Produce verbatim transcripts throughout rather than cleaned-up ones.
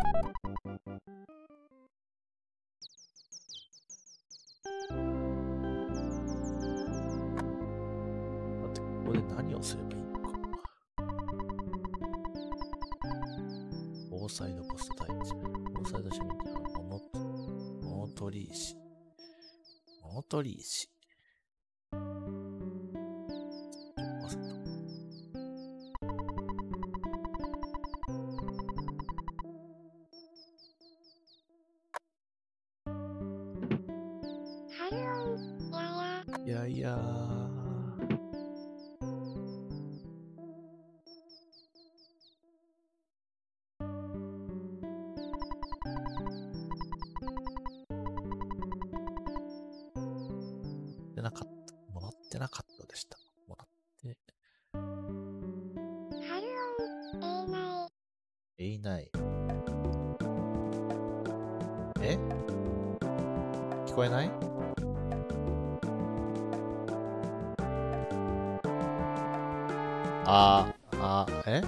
待って、ここで何をすればいいのか。オーサイドポストタイチ。オーサイドシミットはモノ、モノトリーシ。モノトリーシ。いやいやー。でなかった。もらってなかったでした。もらって。えいない。え？聞こえない？あー、あー、え？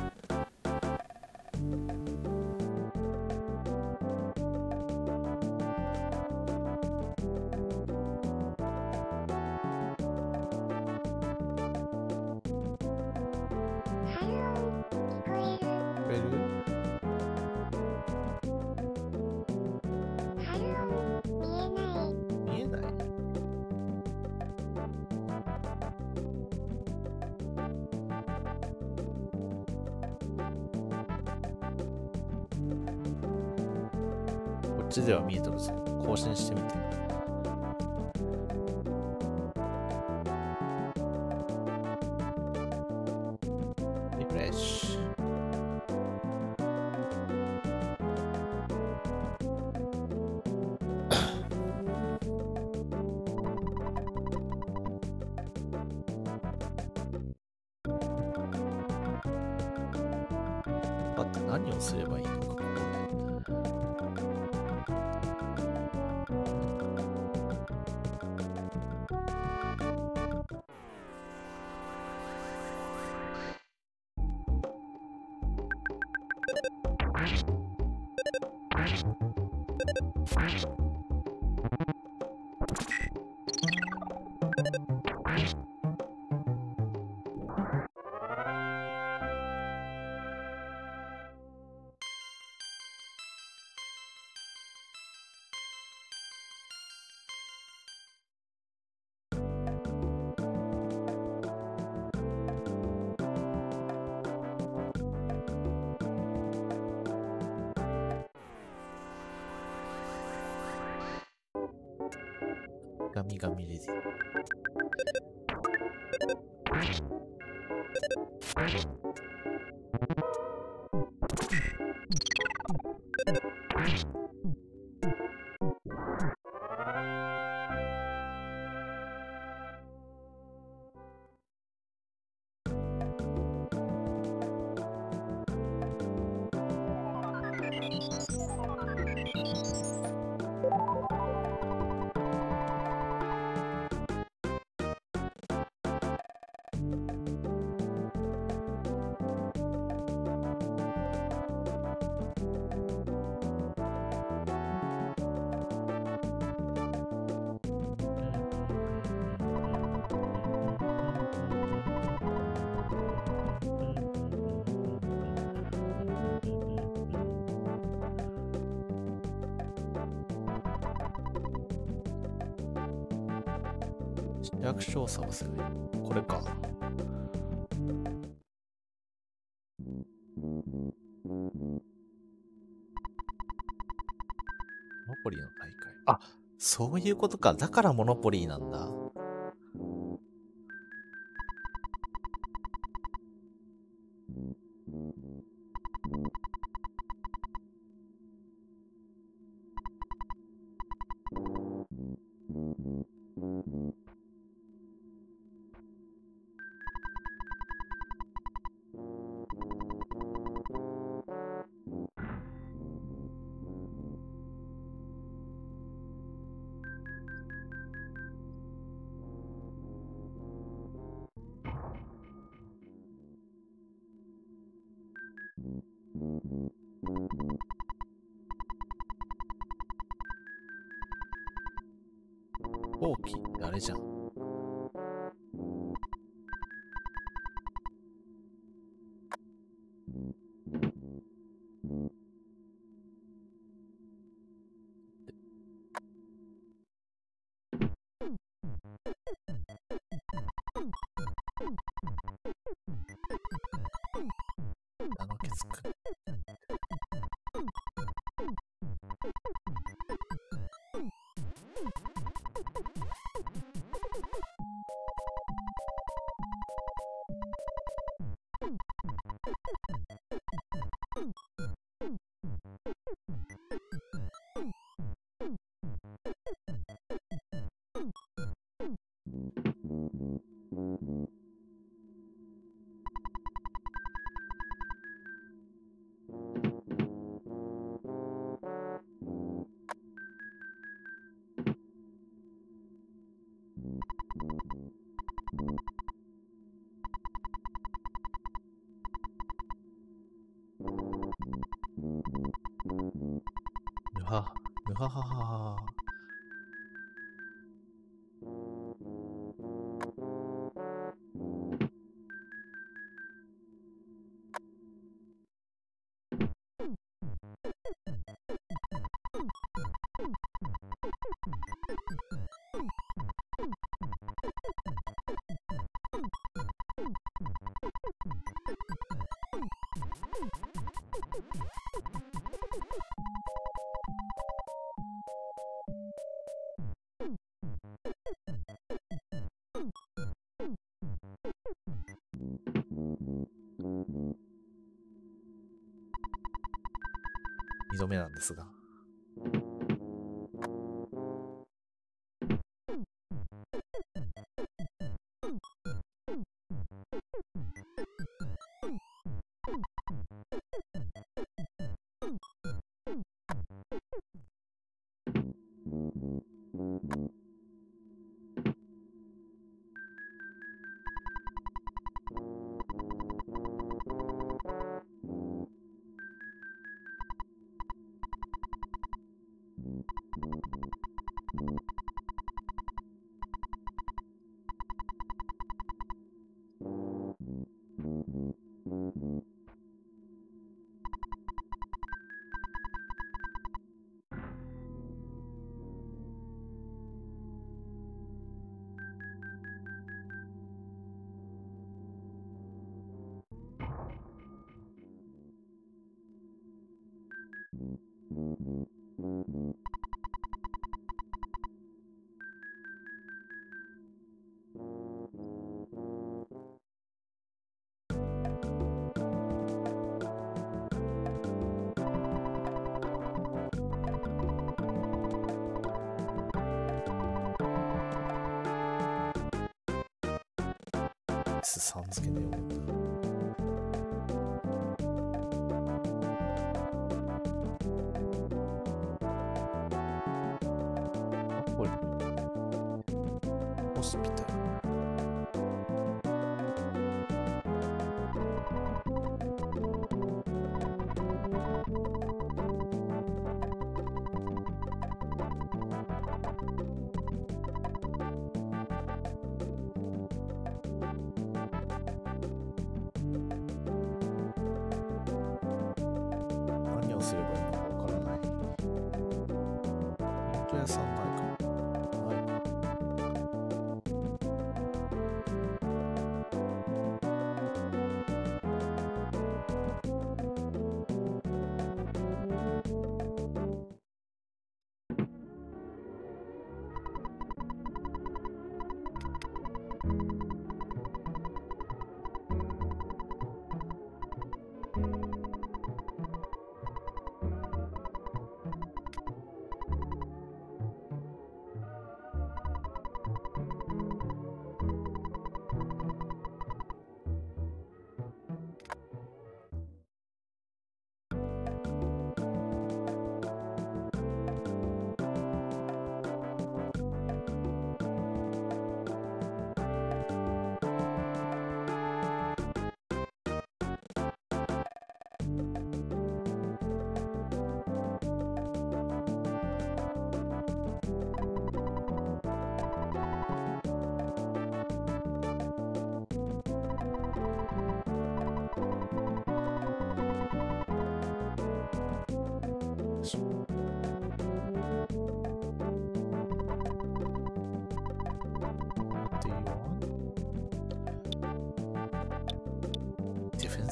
聞こえる？見えない？こっちでは見えとるぞ。更新してみて。リフレッシュ。待って、何をすればいいのか、ここで。ガミガミレディ。市役所を探せばいい。これか。モノポリーの大会。あ、そういうことか。だからモノポリーなんだ。 ほうきってあれじゃん。あのケツくん。ぬは、ぬはははは。二度目なんですが。S さん付けで読むんだ。これホスピタル。何をすればいいのかわからない。本当屋さんないか。ないか。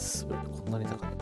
滑る。こんなに高い。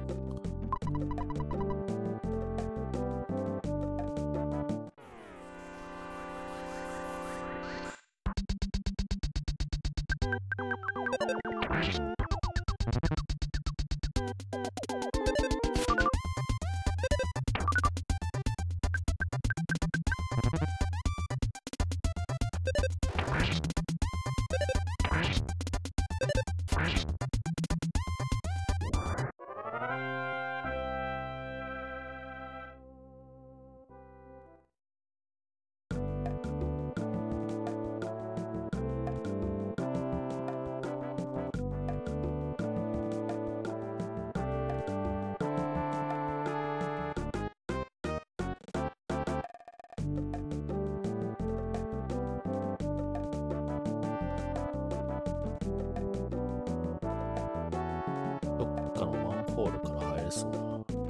ホールから入れそうな。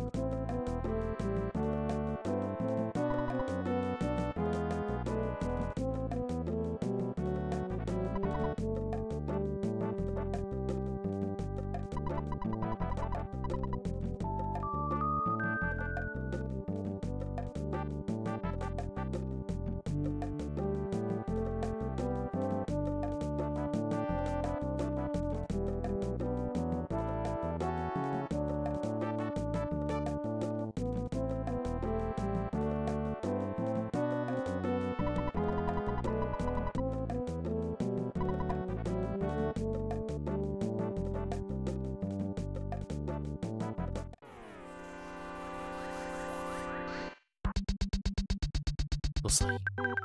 ドサイン。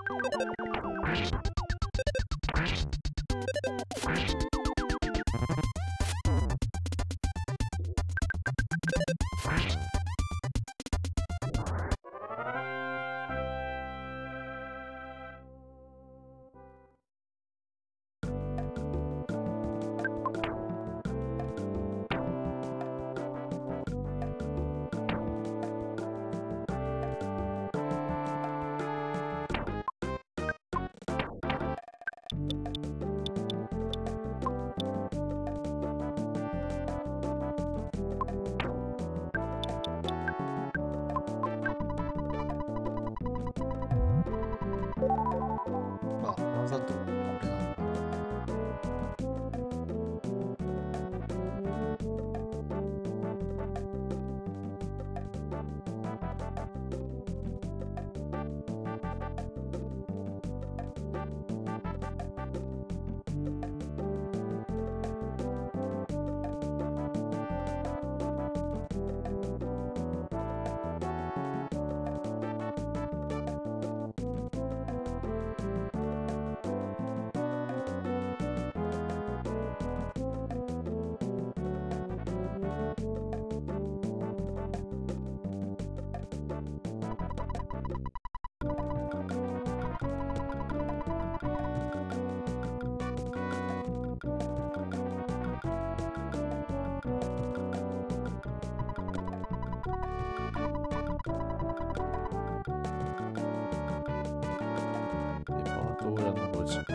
わざとこれなんだ。動画の文字。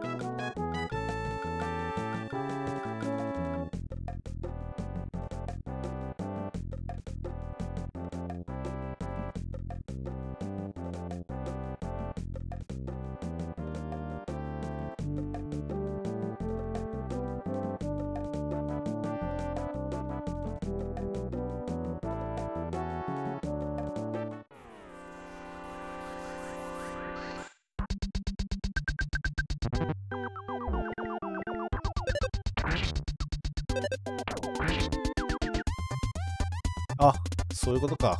あ、そういうことか。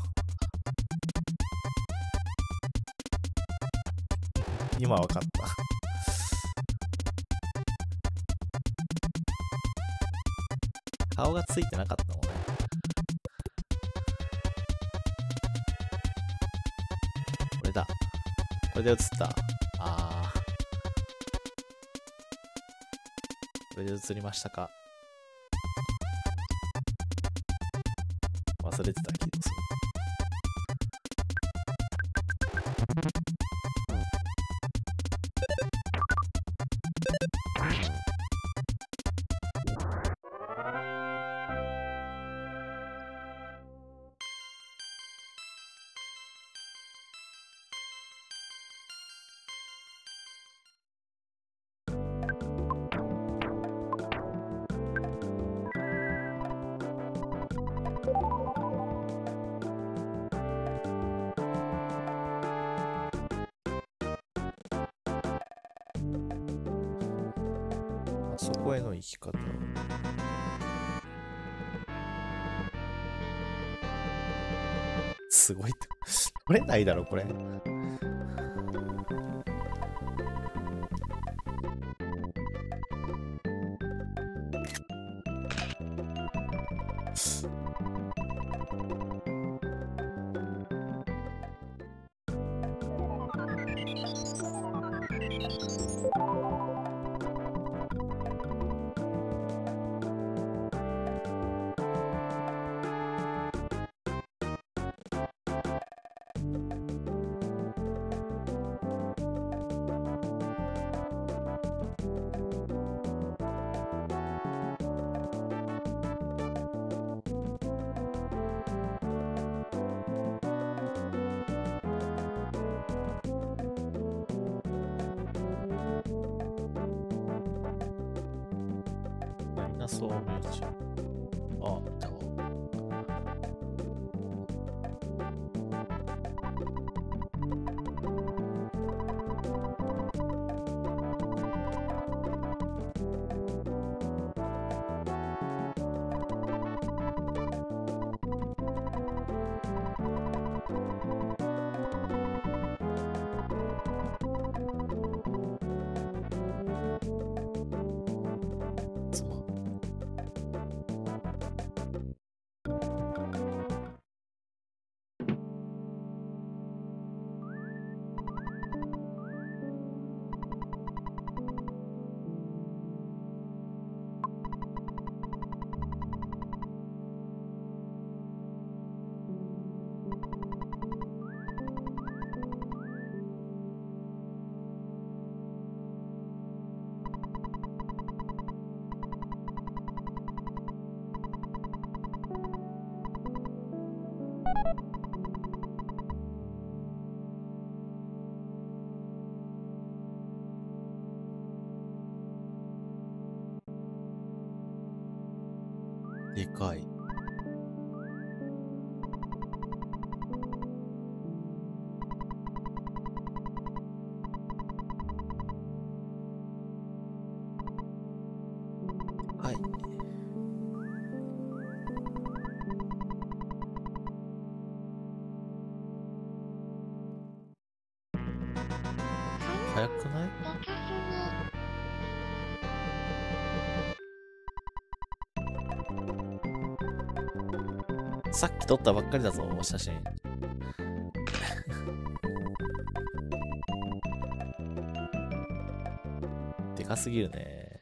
今わかった。顔がついてなかったもんね。これだ。これで映った。ああ。これで映りましたか。忘れてた気がする。 そこへの生き方。すごい。取れないだろ、これ。マイナスを見ちゃう。あ、いたわ。つまん。でかい。はい。早くない？さっき撮ったばっかりだぞ、写真。でかすぎるね。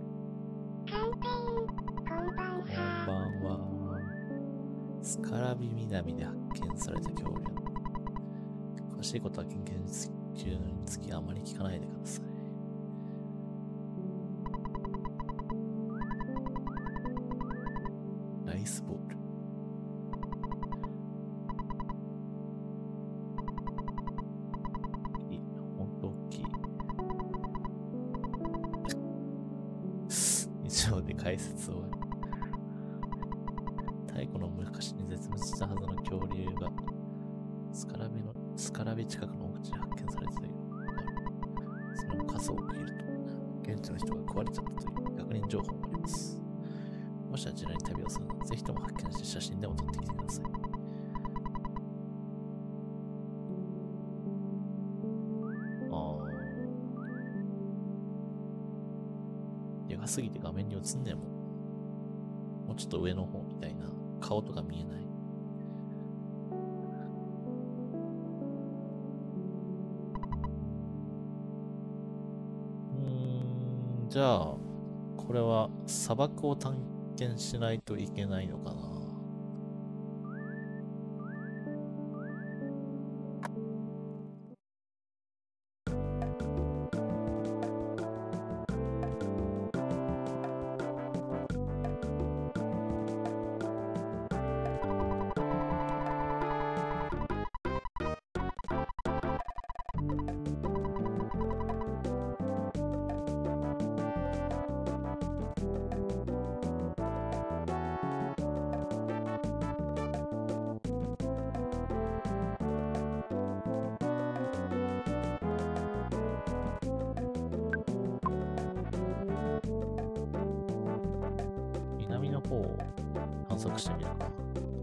こんばんは。スカラビ南で発見された恐竜。詳しいことは研究中につきあまり聞かないでください。ライスボール。いい、ほんと大きい。以上で解説を。太古の昔に絶滅したはずの恐竜がスカラビのスカラビ近くの奥地で発見されている。それも数多くいると、現地の人が食われちゃったという確認情報もあります。もしあちらに旅をするので、ぜひとも発見して写真でも撮ってきてください。あー。でかすぎて画面に映んねえもん。もうちょっと上の方みたいな。顔とか見えない。うーん、じゃあ、これは砂漠を探検しないといけないのかな。 索してみるか。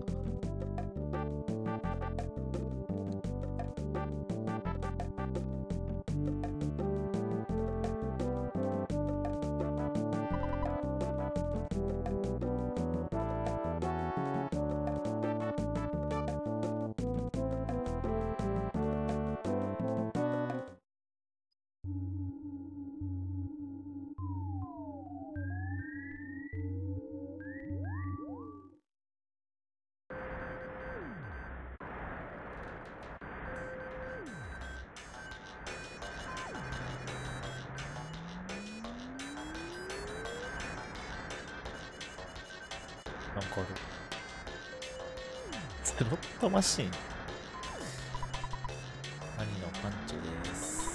なんかある。ゼロットマシン。兄のパンチョです。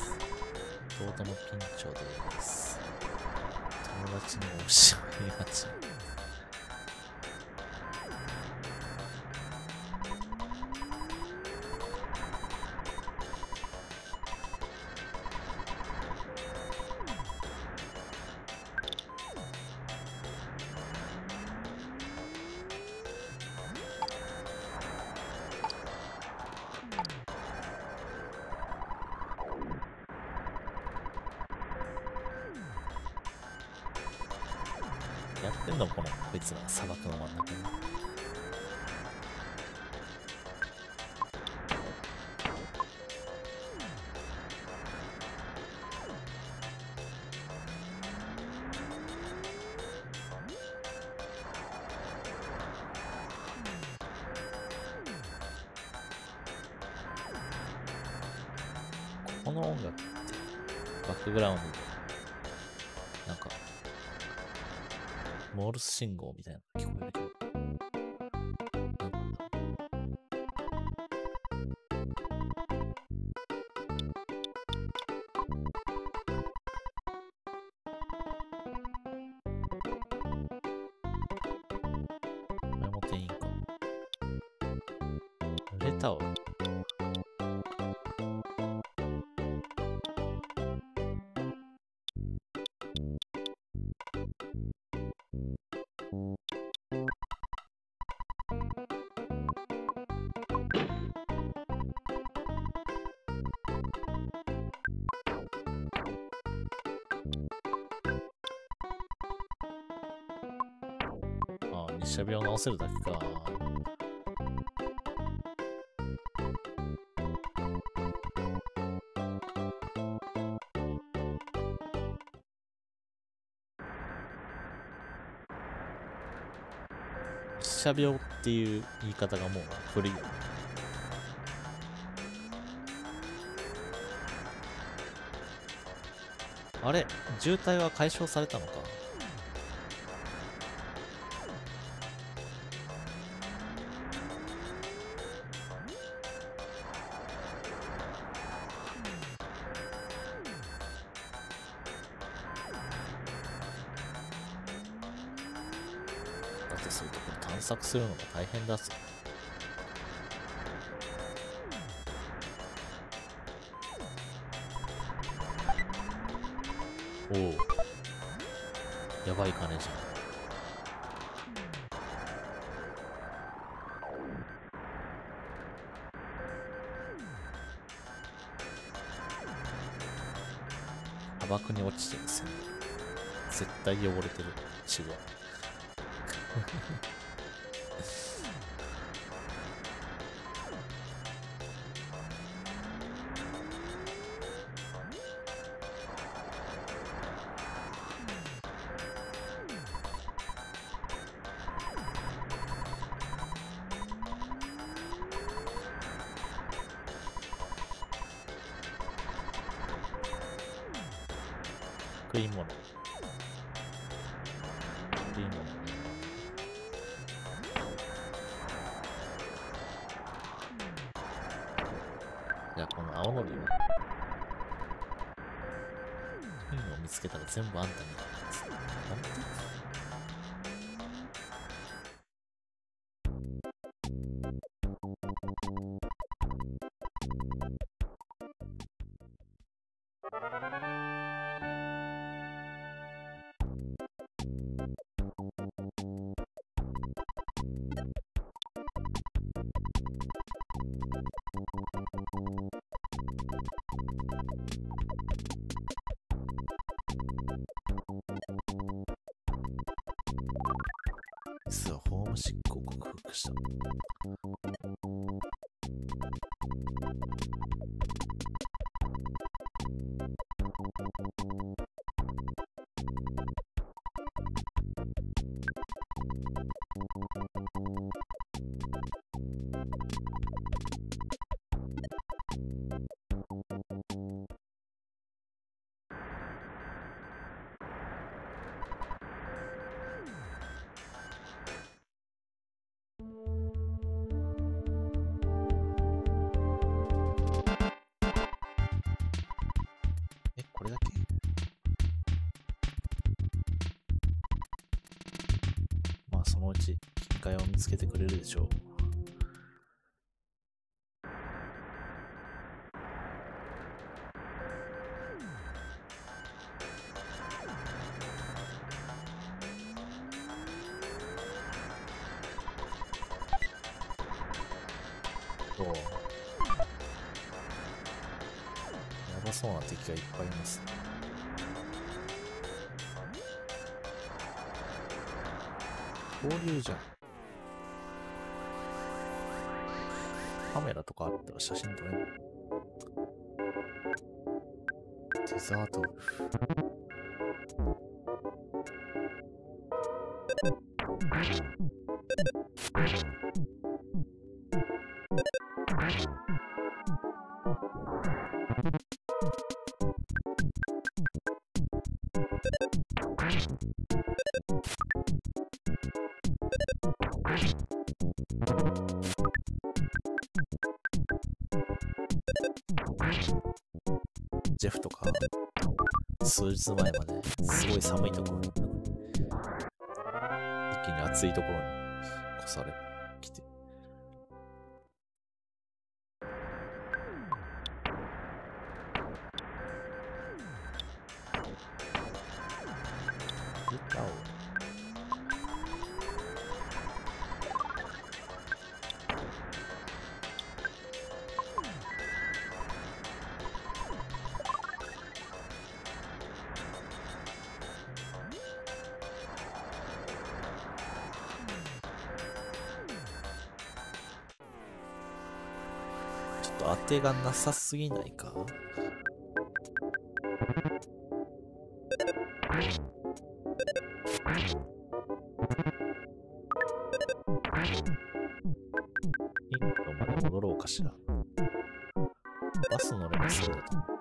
弟のピンチョです。友達にもおしまいがち。やってんのこのこいつら砂漠の真ん中に。この音楽ってバックグラウンドでなんかモールス信号みたいなの聞こえるけど、これも店員か。レタオ。ああ、日射病直せるだけか。日射病っていう言い方がもう古いよね。あれ、渋滞は解消されたのか。だとするとこれ探索するのが大変だぞ。おお、やばい金じゃん。砂漠に落ちてる線路。絶対汚れてる血で。食い物。食い物。じゃあこの青のりを。いいのを見つけたら全部あんたに。本当？ 実はホームシックを克服した。え、これだけ？まあそのうち金塊を見つけてくれるでしょう。おう、やばそうな敵がいっぱいいますね。交流じゃん。カメラとかあったら写真撮れる。デザートウルフ。ジェフとか数日前まですごい寒いところに行ったのに、一気に暑いところに越されきて、歌をちょっと当てがなさすぎないか？インドまで戻ろうかしら。バス乗ればそうだと思う。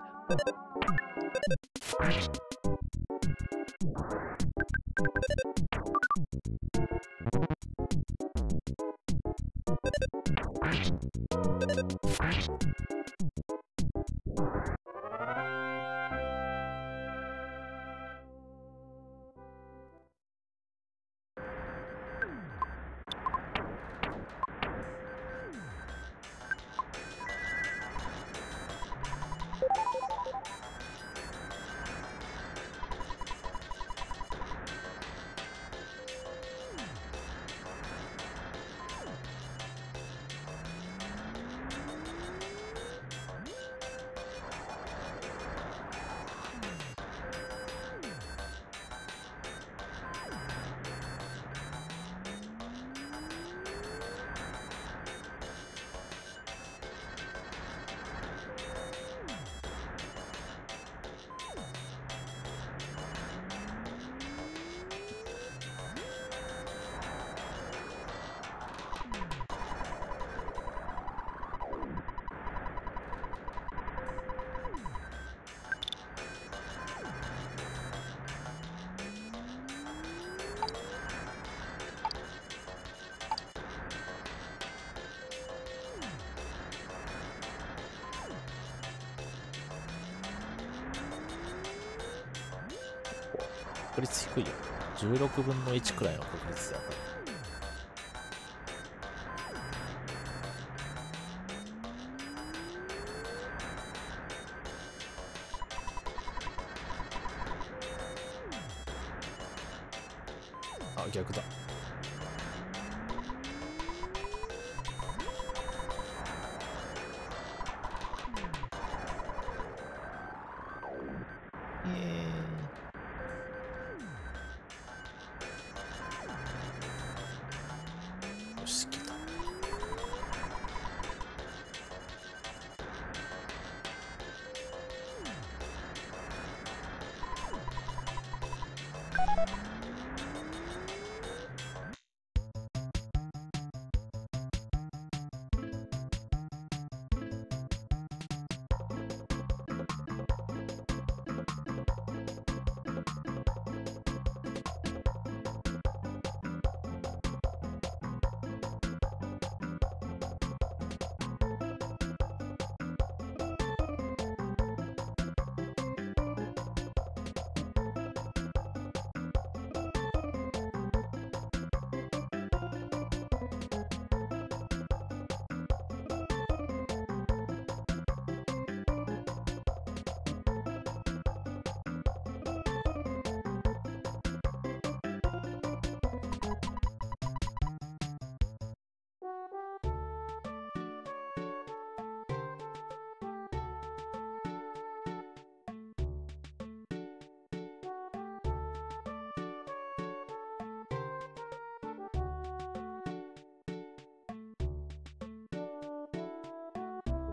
確率低いよ。じゅうろくぶんのいちくらいの確率で当たる。あ、逆だ。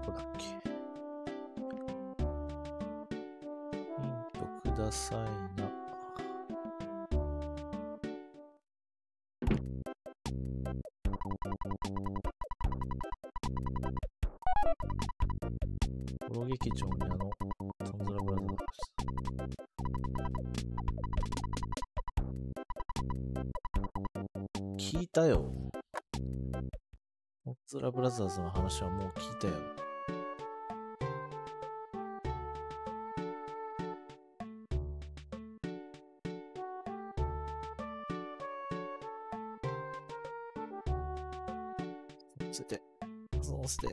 こだっけ。ヒントくださいな。プロ劇場にあの、トンズラブラザーズ。聞いたよ。トンズラブラザーズの話はもう聞いたよ。そして、そして。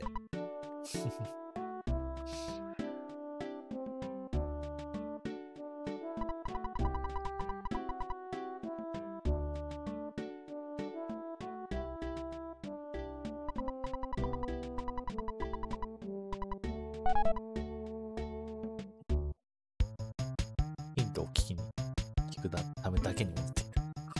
ヒントを聞きに、聞くためだけに持っている。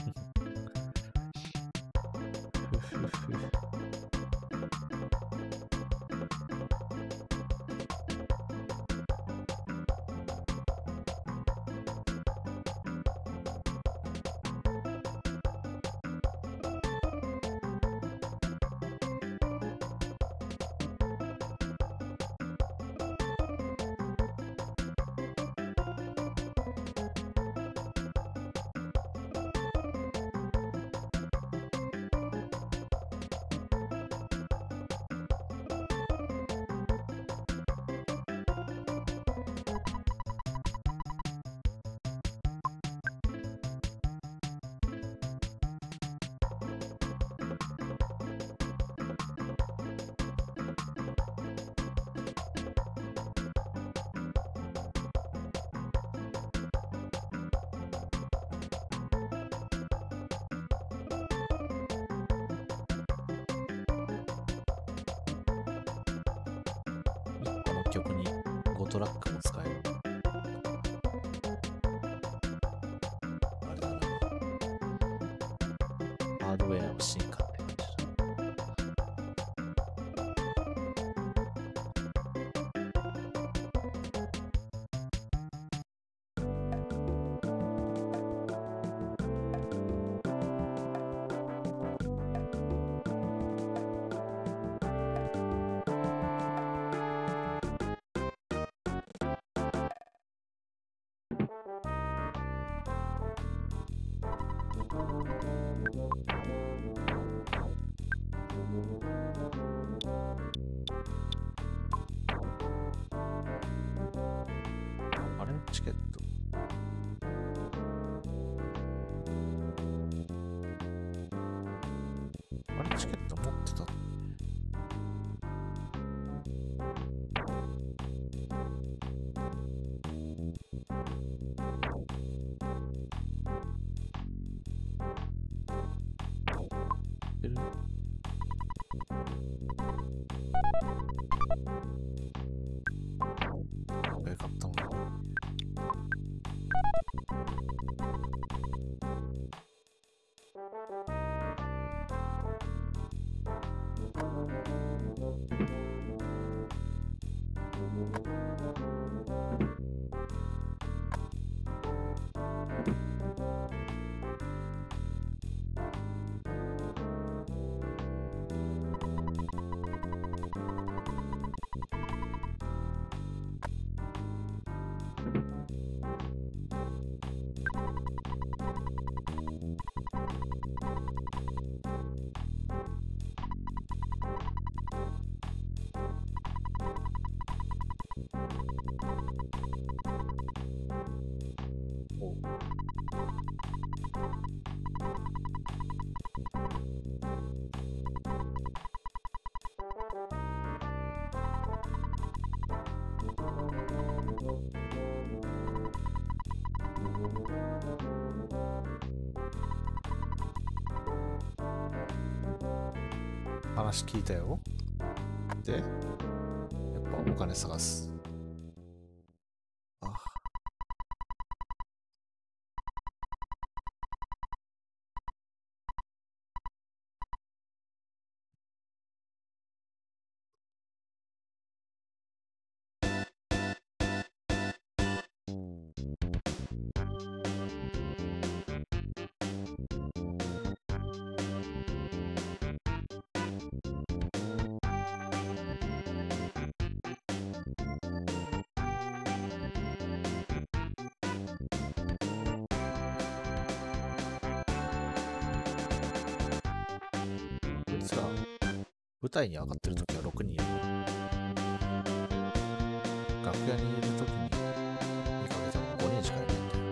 曲にごトラックも使える。あれだな。ハードウェアの進化って感じだ。あれチケット。あれチケット持ってた？える？え、買ったの？話聞いたよ。で、やっぱお金探す。あ、 舞台に上がってるときはろくにんいる。楽屋にいるときに見かけてもごにんしかいないんだよ。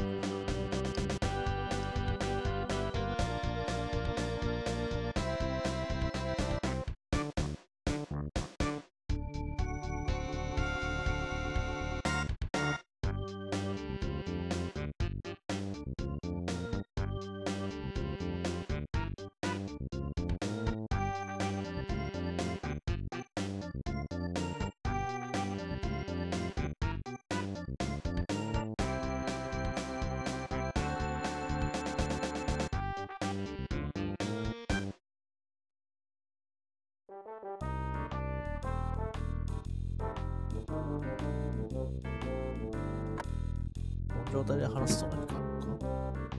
この状態で話すと何かあるのか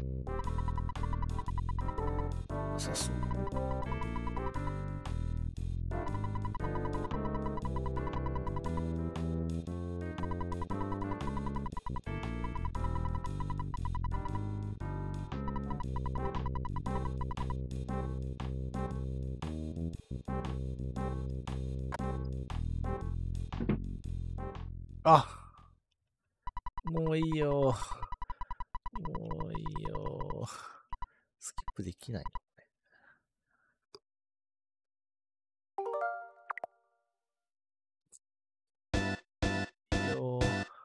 なさそう。あ、もういいよ。もういいよ。スキップできないのいいよ。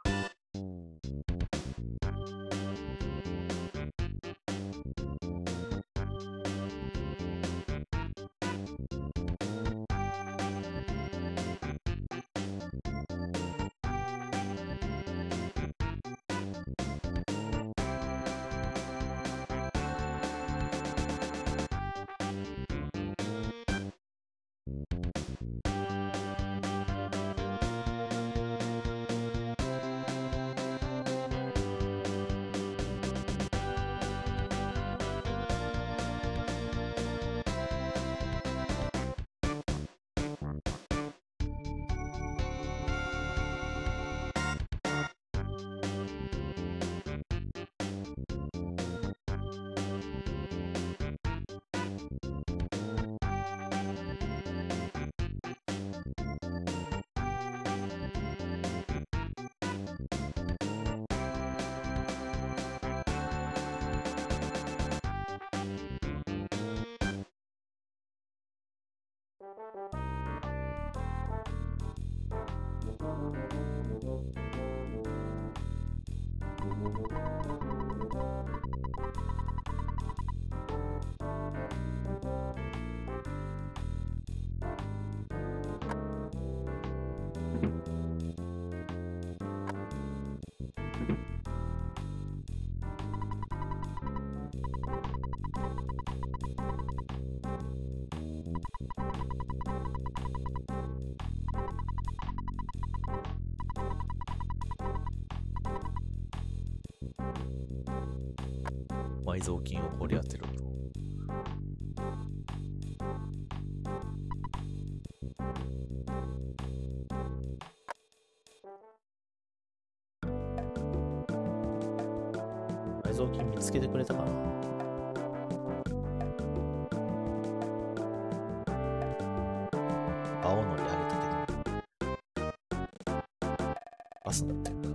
埋蔵金を掘り当てると。埋蔵金見つけてくれたかな。青のりあげたけどバス乗ってんだ。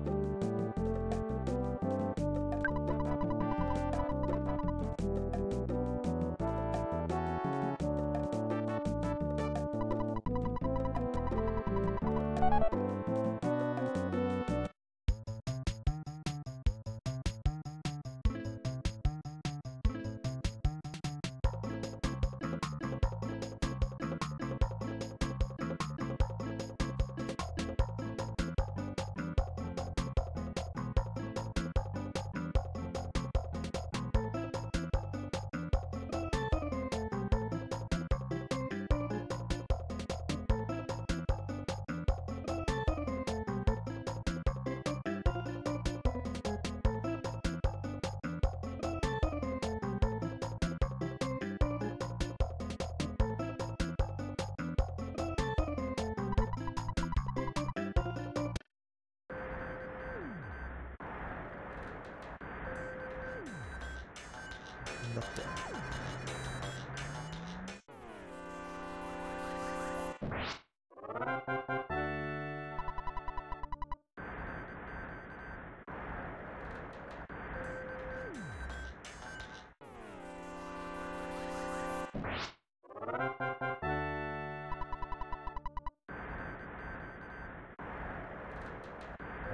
だって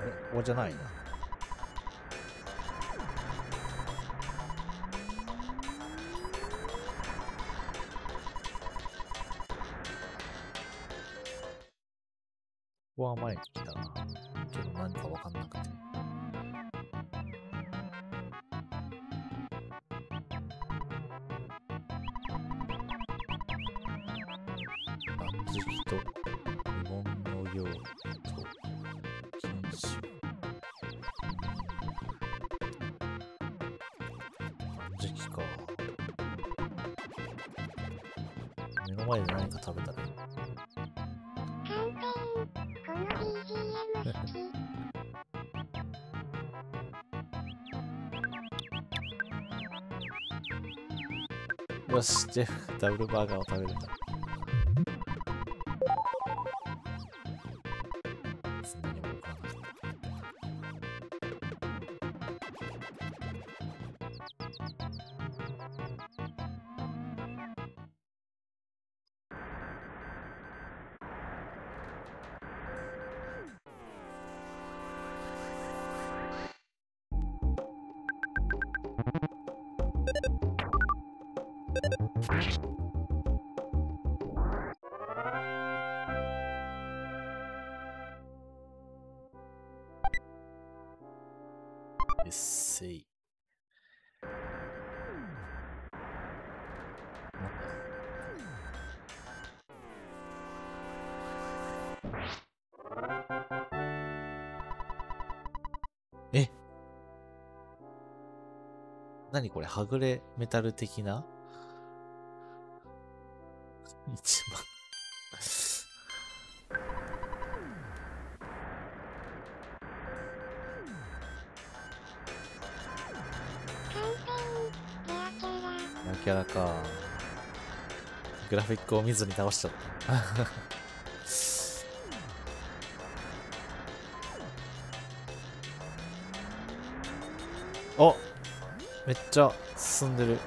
ここじゃないな。ここは前に来たな。けど何かわかんなくて。断食と日本の行と禁酒。断食か。目の前で何か食べたらいい。 この ビージーエム 好き。 よし、ジェフ、ダブルバーガーを食べるんだ。そんなにも分からなかった。エッセイ。え、何これ、はぐれメタル的な一番レアキャラか。グラフィックを見ずに倒しちゃった。お、めっちゃ進んでる。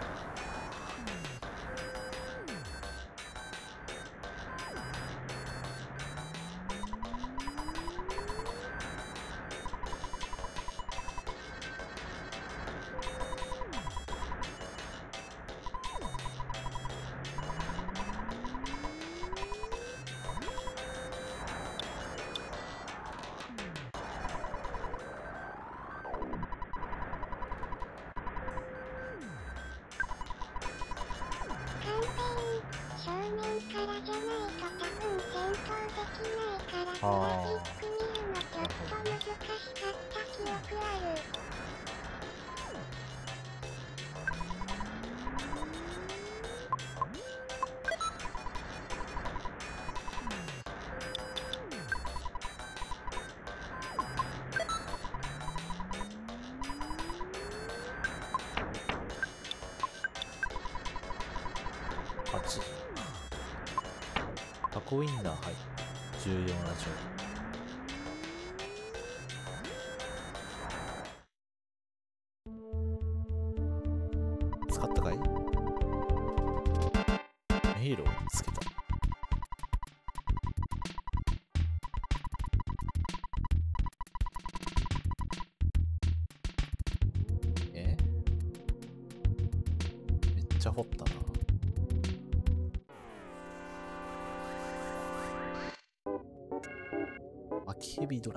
ああ。はち。タコウインナー入って重要な情報。使ったかい？迷路を見つけた。え？めっちゃ掘ったな。アキヘビドライ。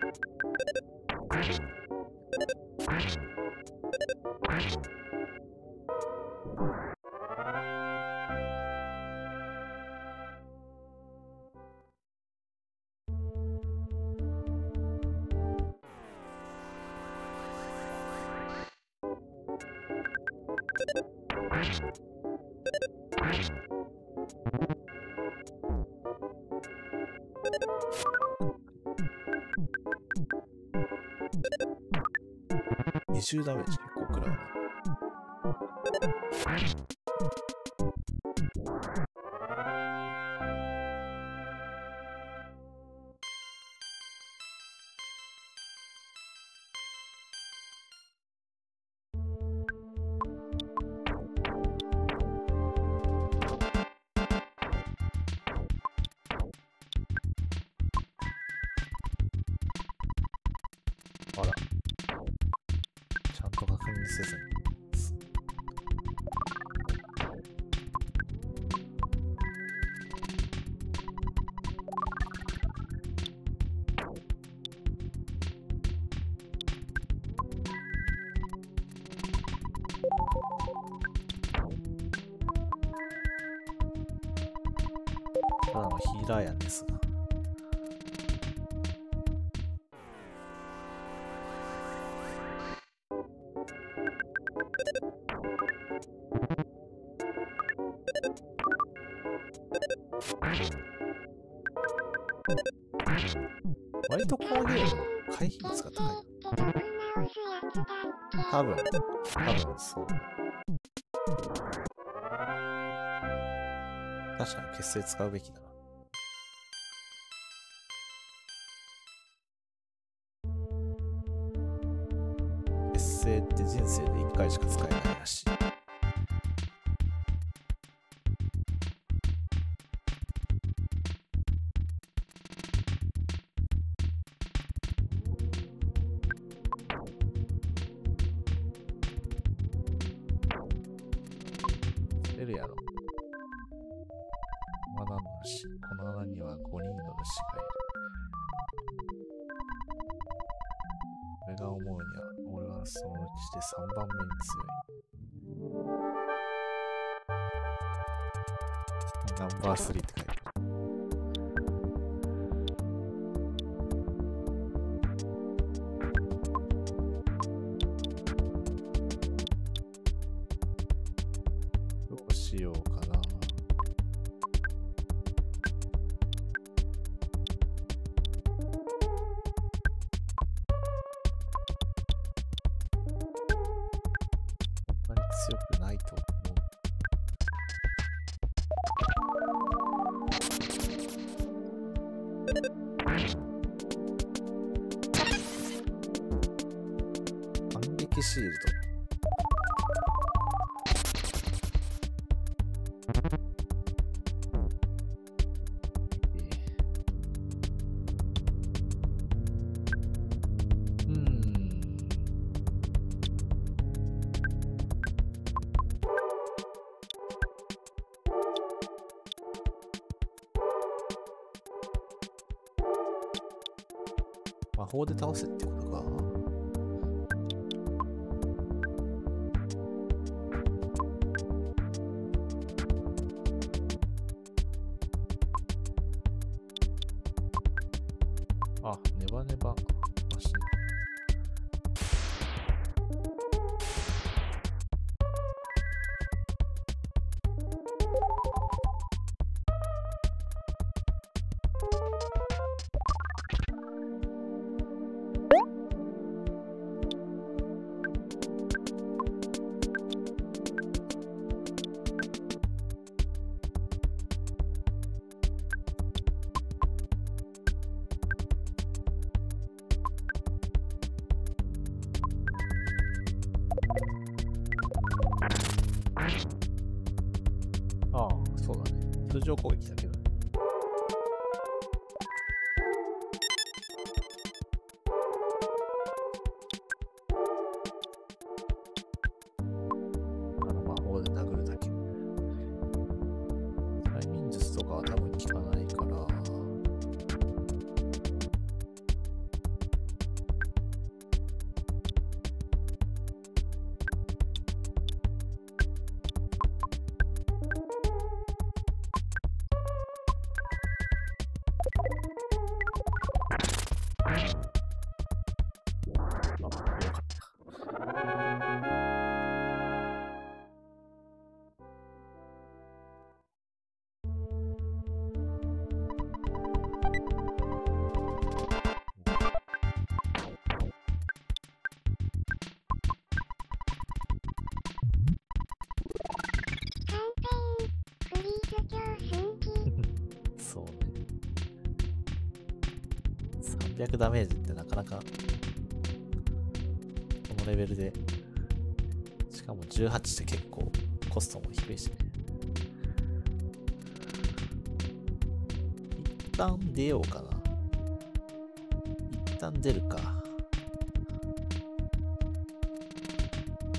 にじゅうダメージ結構食らうな。 にせずに。ただのヒーラーやんですが。割とこのゲーム、回避率が高い。多分、多分そう。確かに結成使うべきだな。結成って人生でいっかいしか使えないらしい。出るやろ。まだの主、この穴にはごにんの主がいる。俺が思うには、俺はそのうちでさんばんめに強い。ナンバースリーって書いてある。どうしようかな。強くないと思う。反撃シールド。魔法で倒せってことか。あ、ネバネバマシン。ああ、そうだね。通常攻撃だけど。あの魔法で殴るだけ。催眠術とかは多分効かないから。そうね。さんびゃくダメージってなかなかこのレベルで、しかもじゅうはちって結構コストも低いしね。一旦出ようかな。一旦出るか。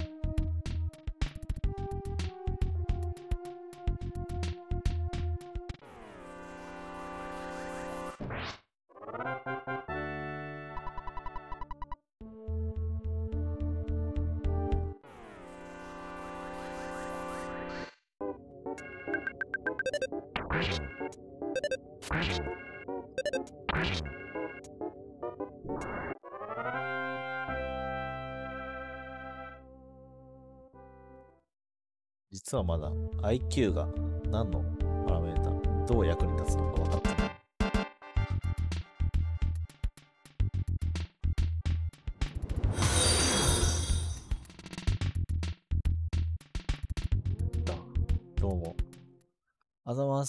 実はまだ アイキュー が何のパラメータ、どう役に立つのか分かってない。どうも。ありがとうございます。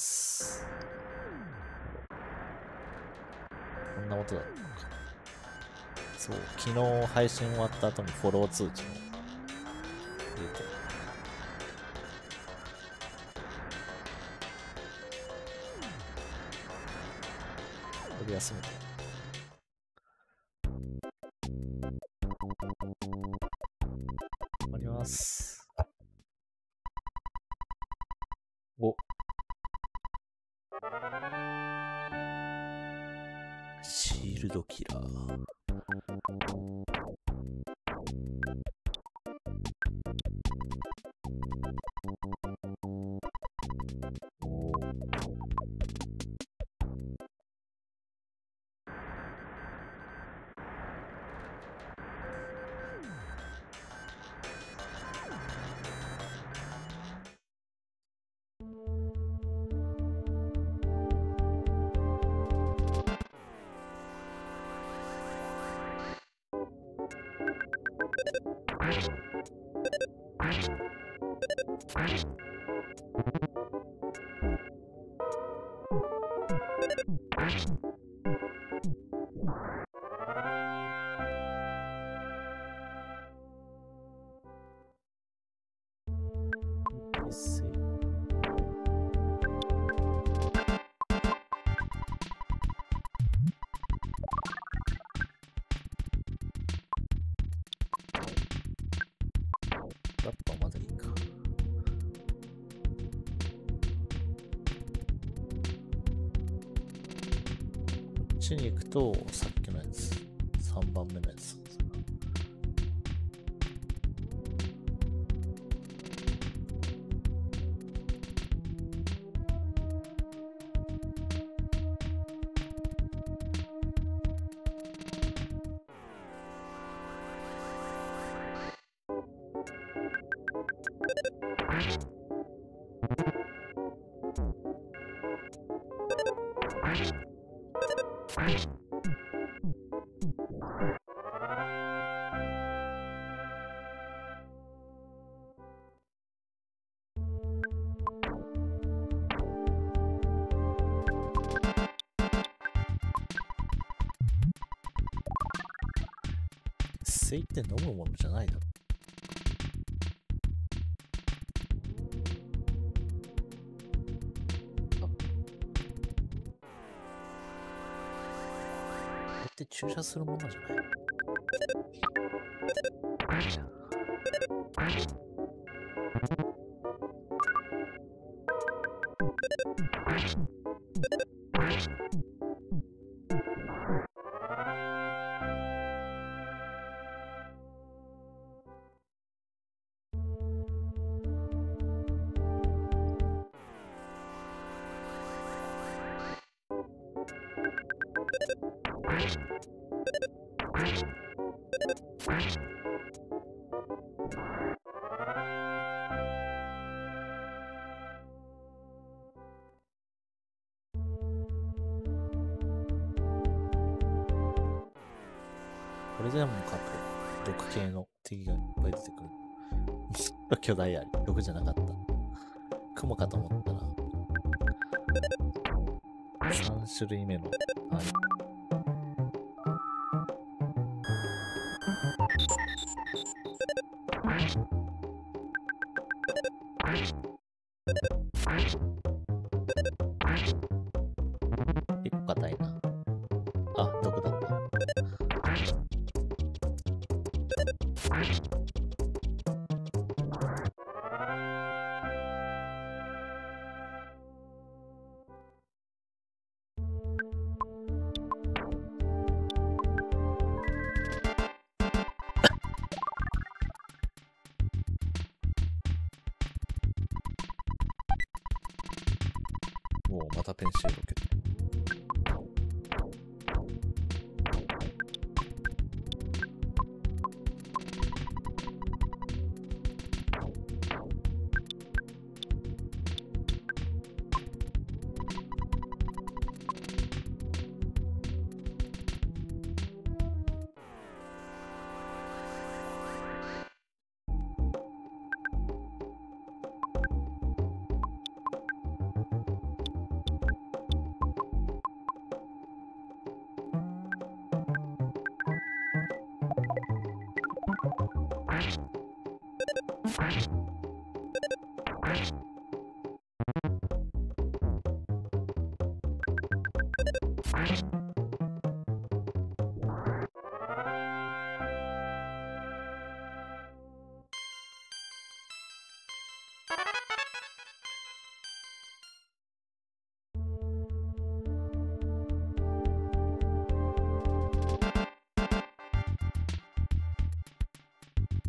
こんな音だったのか。そう、昨日配信終わった後にフォロー通知も入れて。これ休めて。あります。お。シールドキラー。ラッパーまだいいか。こっちに行くと、さっきのやつ。さんばんめのやつ。水って飲むものじゃないだろ。あ、これって注射するものじゃない。これでもかと毒系の敵がいっぱい出てくる。巨大アリ、毒じゃなかった。クモかと思ったらさん種類目のアリ。結構硬いな。あ、毒だった。もうまたペンシルロケット。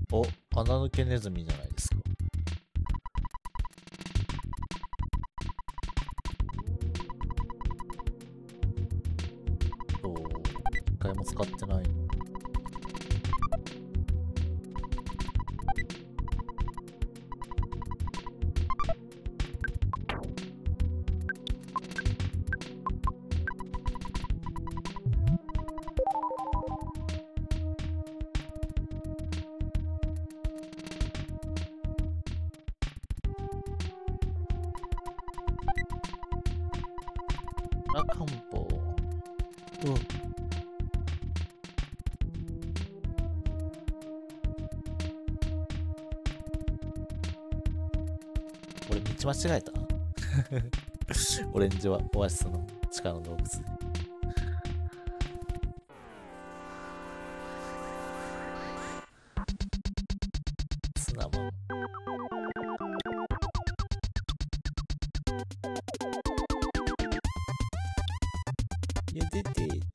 お、穴抜けネズミじゃないですか。そう、一回も使ってない。裏漢方。うん。俺道間違えたオレンジはオアシスの地下の洞窟で。砂も。You did it.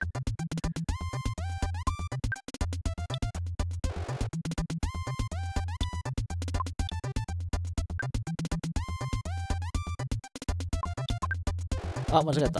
あ、間違えた。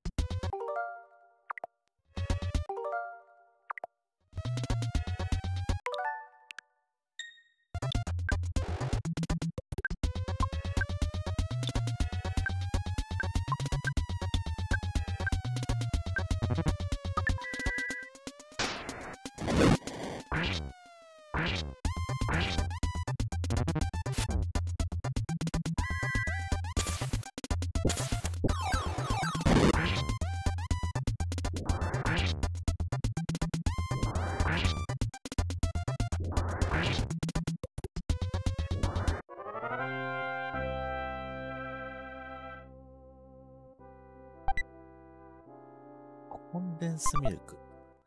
コンデンスミルク。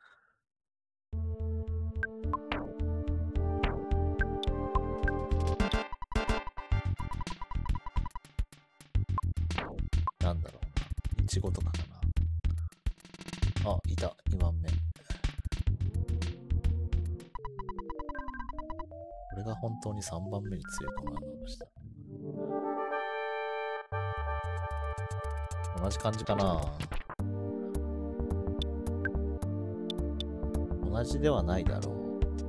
なんだろうな。いちごとかかな。あ、いた。にばんめ。これが本当にさんばんめに強いかなと思いました。同じ感じかな。同じではないだろう。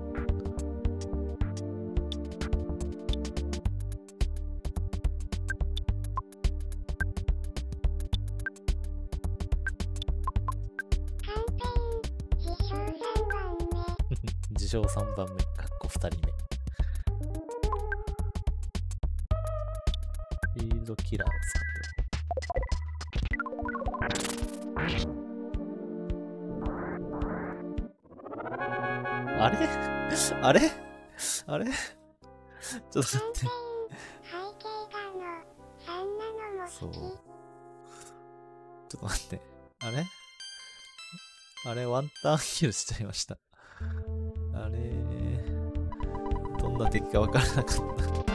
自称さんばんめ、かっこふたりめ。フィールドキラーを使ってあれあれあれちょっと待って。そう。ちょっと待って。あれあれワンターンキルしちゃいました。あれどんな敵かわからなかった。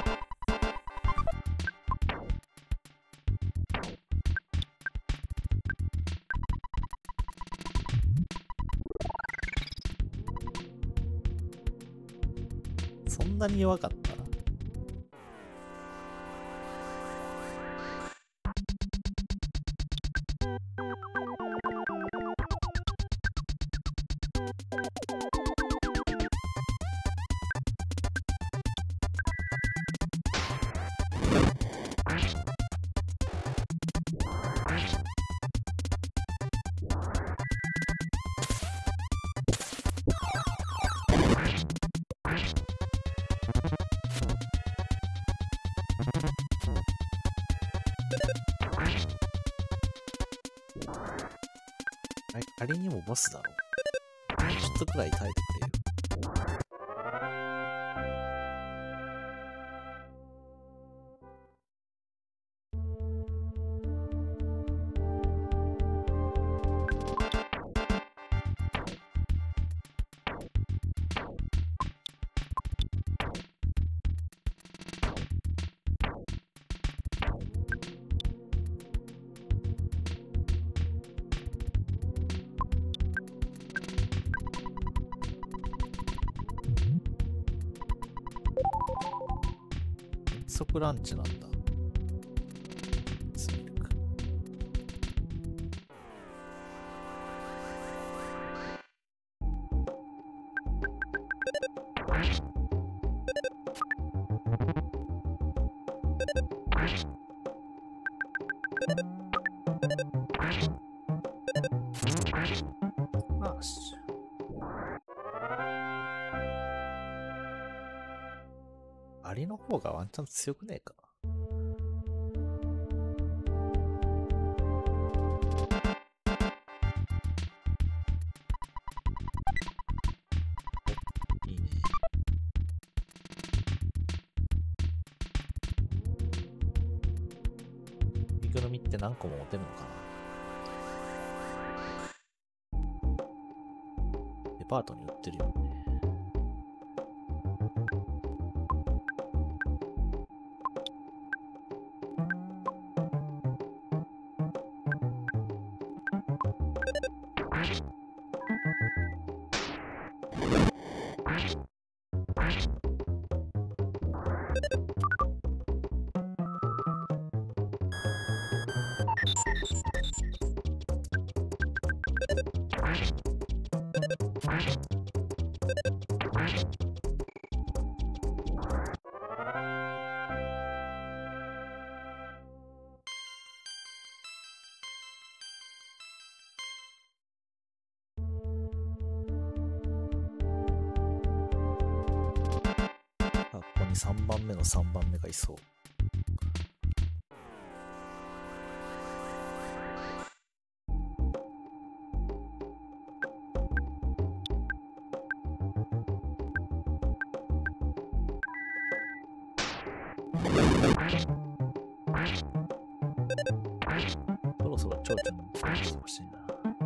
そんなに弱かった？仮にもボスだろ。ちょっとくらい耐えてくれよ。 遠足ランチなんだ。スミルク。よし。アリの方がワンチャン強くねえか。いいね。身ぐるみって何個も持てるのかな。デパートに売ってるよね。あ、ここにさんばんめのさんばんめがいそう。そろそろ蝶々にしてほしいな。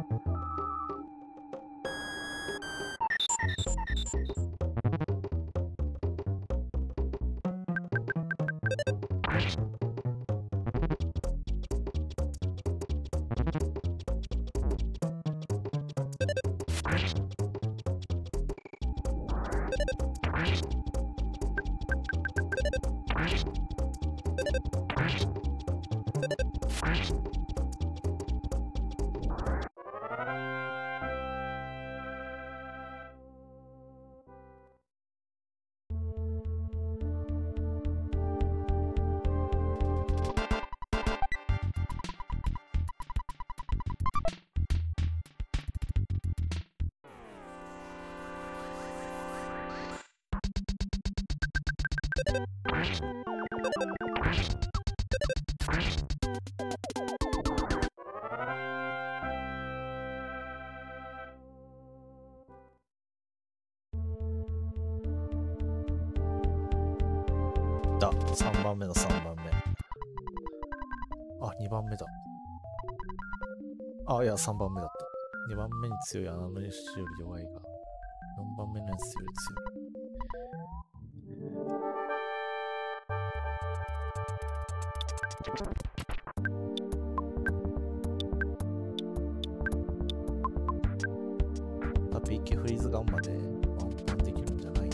だ、さんばんめのさんばんめ。あ、にばんめだ。あ、いや、さんばんめだった。にばんめに強い穴の石より弱いが、よんばんめのやつより強い。タピーキフリーズガンマでワンパンできるんじゃないの？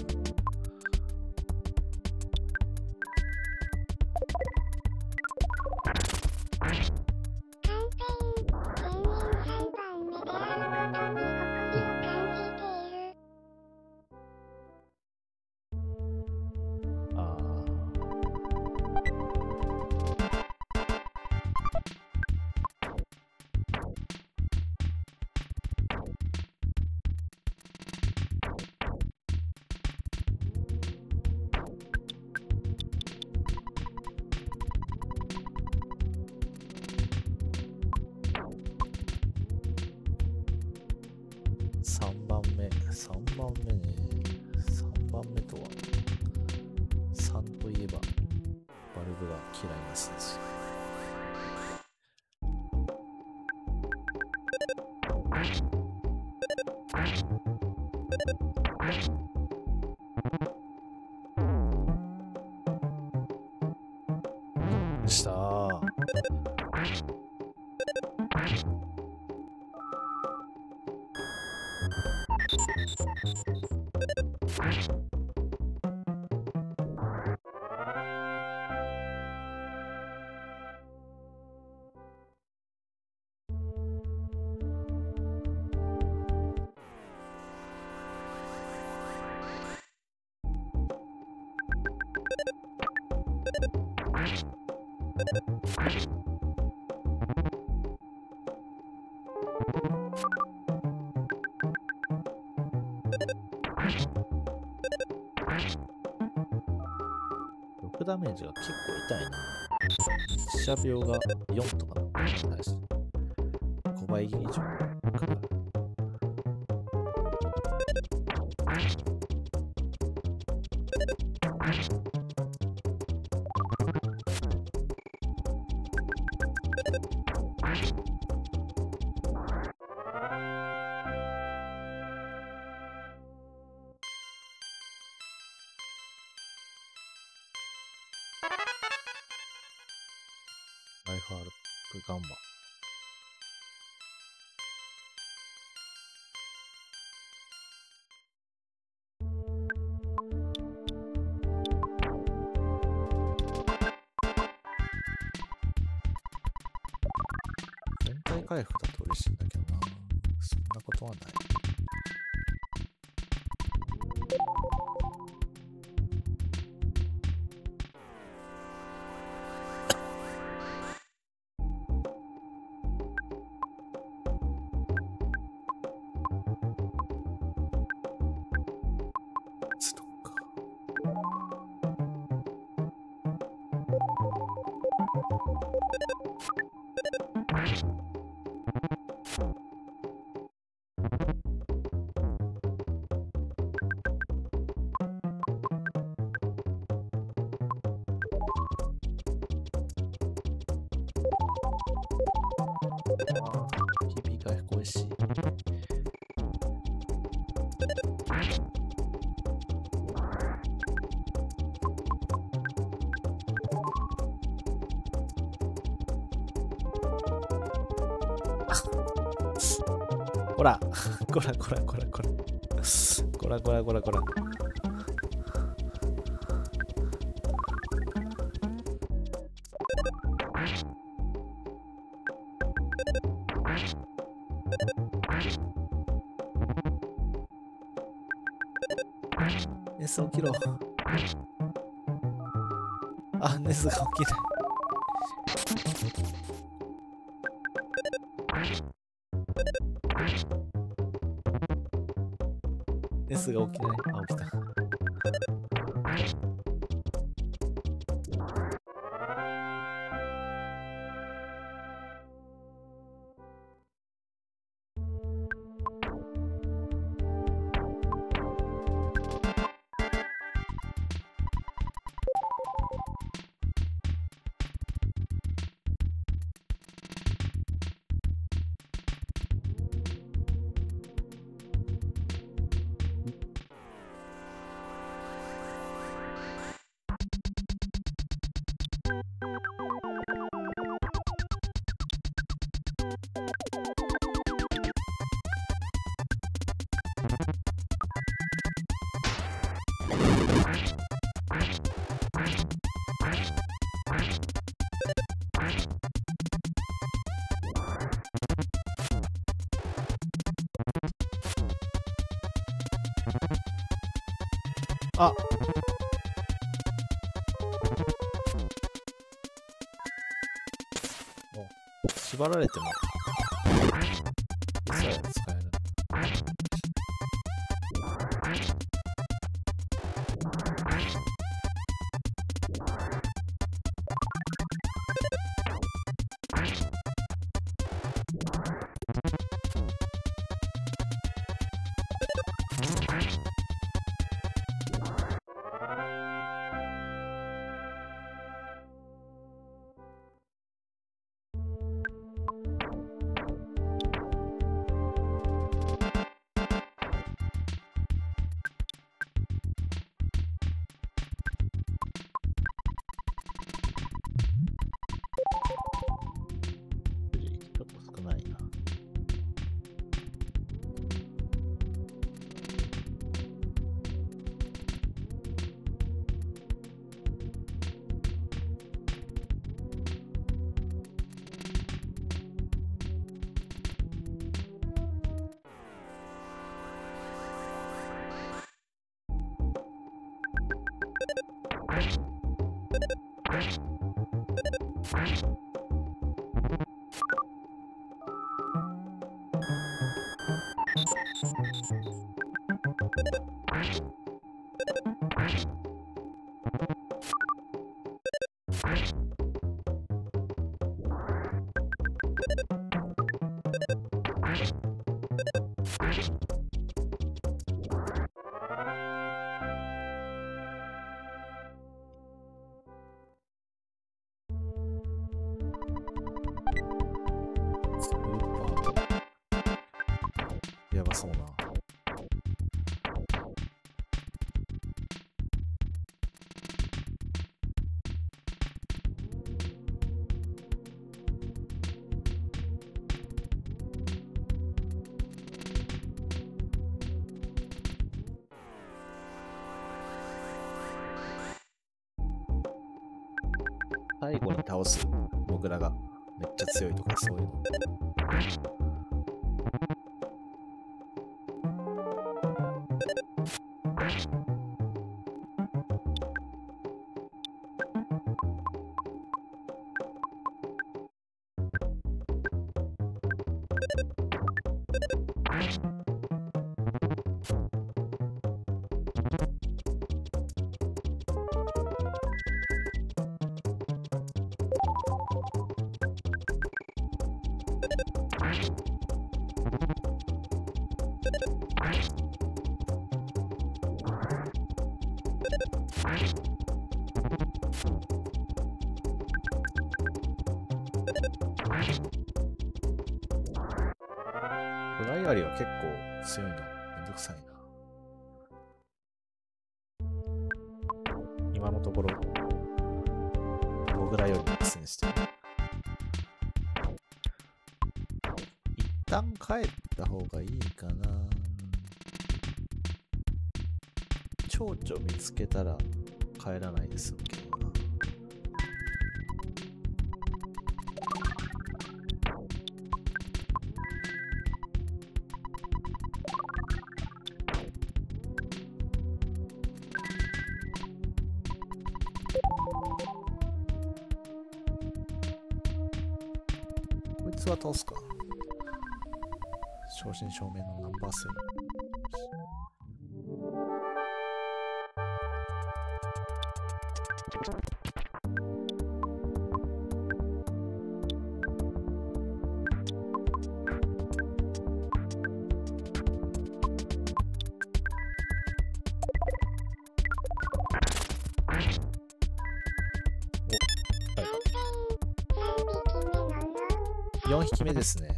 さんばんめ、さんばんめね。さんばんめとは、さんといえば、バルブが嫌いな数字。したー。 ろくダメージが結構痛いな。死者病がよんとかだし、ごばい以上かかる。ライフアップガンマ。全体回復だと嬉しいんだけどな。そんなことはない。日々回復美味しい。こらこらこらこらこらこらこらこらこらネス起きろ。あ、ネスが起きない。ネスが起きない。あ、起きた。あ、もう縛られてもさえ使える。ちょっと少ないな。 やばそうな。最後に倒すモグラがめっちゃ強いとかそういうの。巨大アリは結構強いの。めんどくさいな。今のところ、モグラよりも苦戦してる。一旦帰った方がいいかな。蝶々見つけたら帰らないで済むけどな。こいつは倒すか。正真正銘のナンバーセブン。よんひきめですね。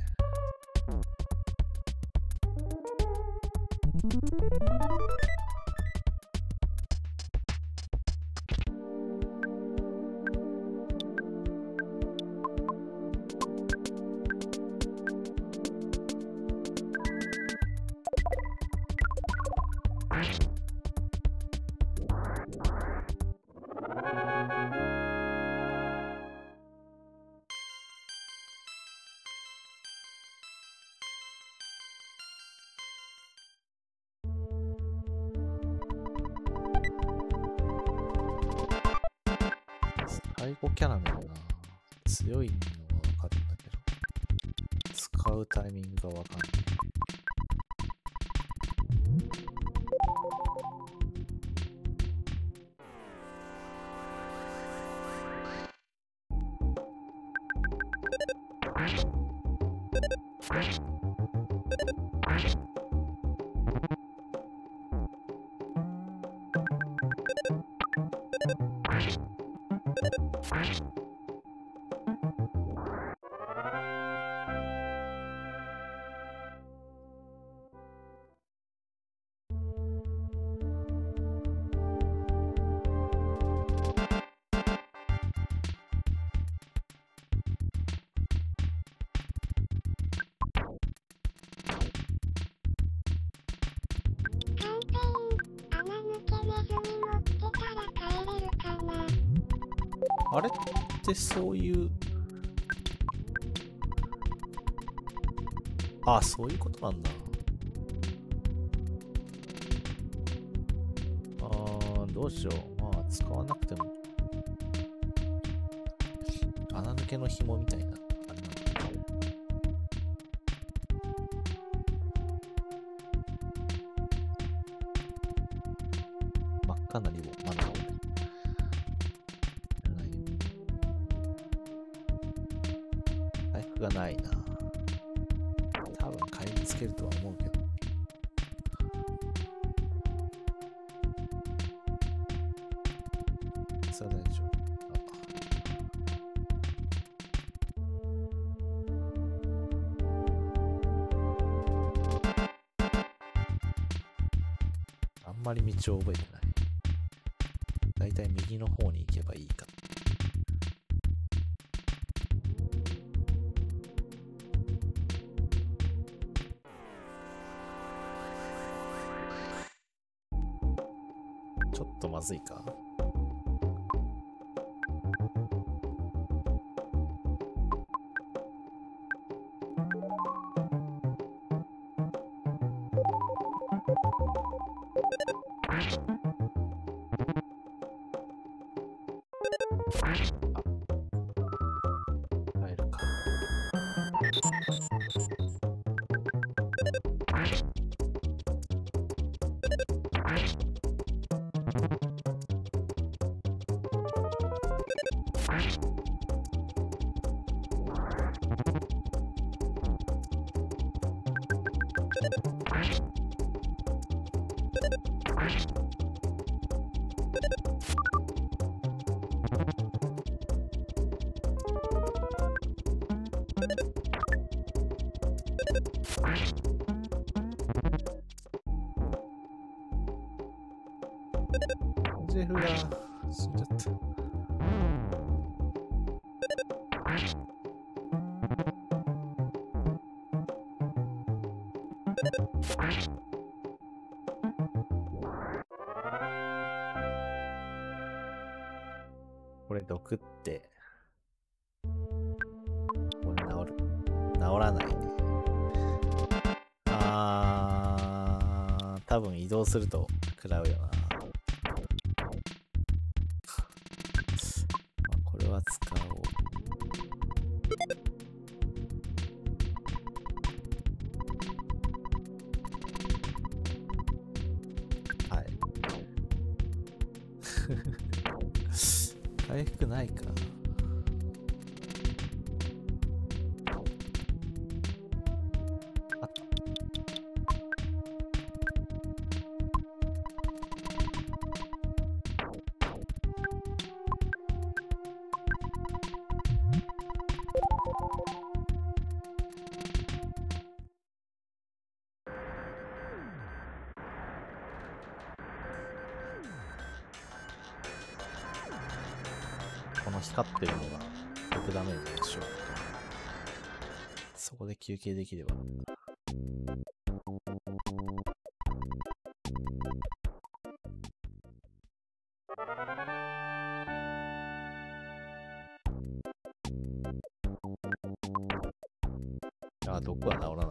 最後キャラメルな。強いのはわかるんだけど、使うタイミングがわかんない。あれってそういう、あ、そういうことなんだ。あー、どうしよう。まあ、使わなくても。穴抜けの紐みたいな、あれなの。 かなりもまだやらない。回復がないな。多分買いにつけるとは思うけど。それは大丈夫。あんまり道を覚えてない。だいたい右の方に行けばいいか。ちょっとまずいか。帰るか。ジェフが死んじゃった。これ毒ってこれ治る治らないね。あー多分移動すると食らうよな。これは使おう。はい。回復ないか。あった。この光ってるのが毒ダメージでしょう。そこで休憩できれば。あ、毒は治らない。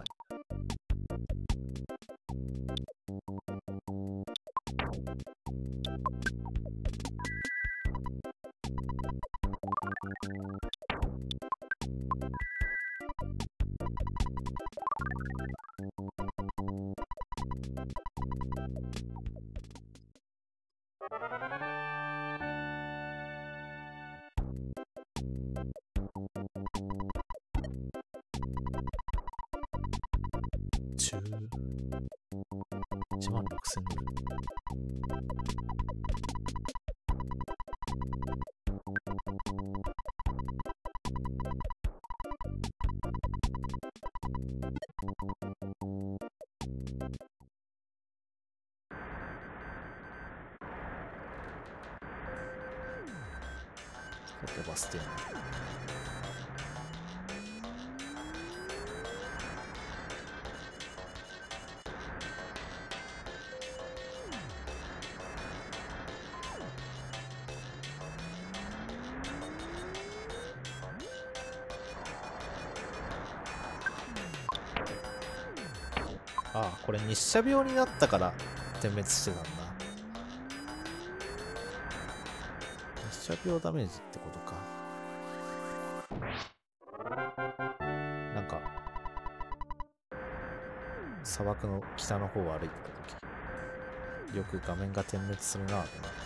中いちまんろくせんドル。さてバス停に。ああ、これ日射病になったから点滅してたんだ。日射病ダメージってことか。なんか砂漠の北の方を歩いてた時よく画面が点滅するなぁってな。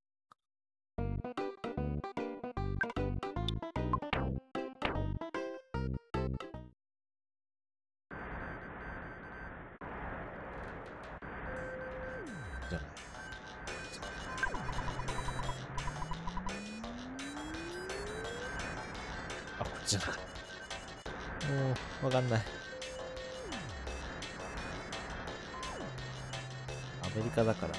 じゃない。あ、こっちじゃない。もう、わかんない。アメリカだから。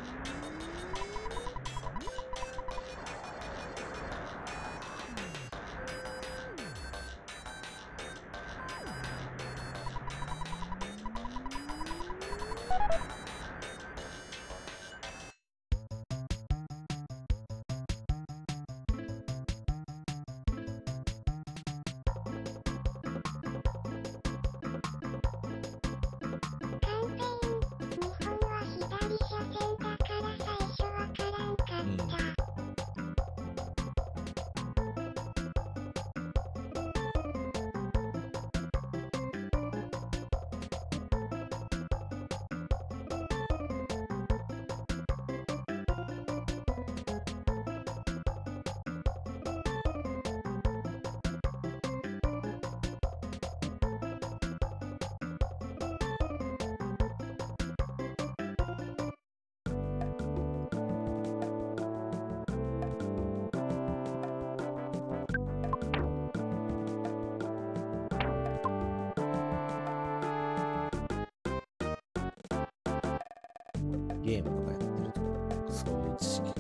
ゲームとかやってると、そういう知識。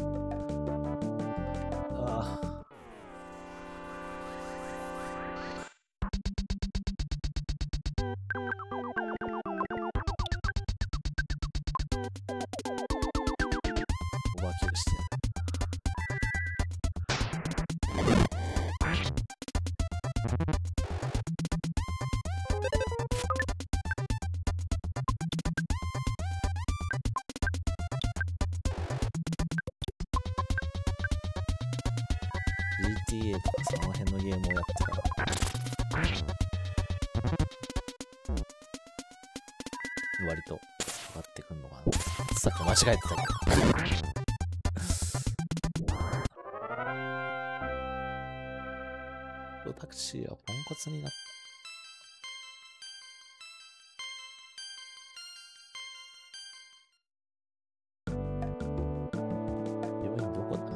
ああ。オーバーキルしてる。ジーティーエー とかその辺のゲームをやってから割と上がってくんのかな。さっき間違えてたけどタクシーはポンコツになった。病院どこだ？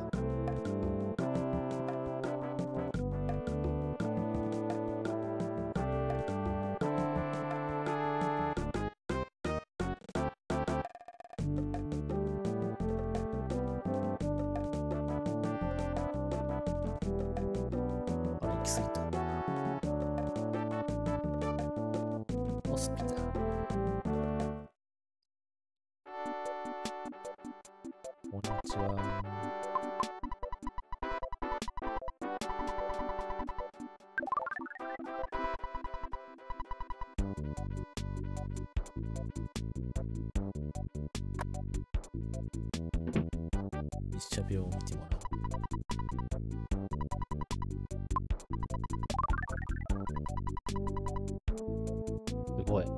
行き過ぎた。ホスピタル。こんにちは。一社病を見てもらう。すごい。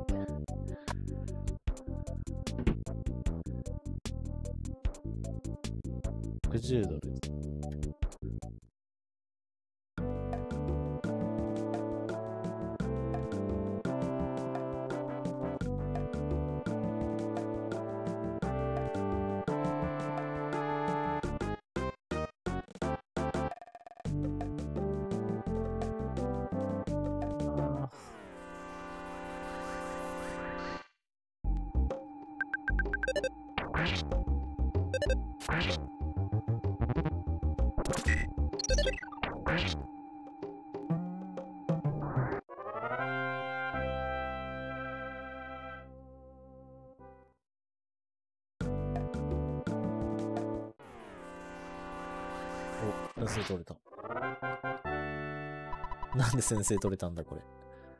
ろくじゅうドル。お、先生取れた。なんで先生取れたんだこれ。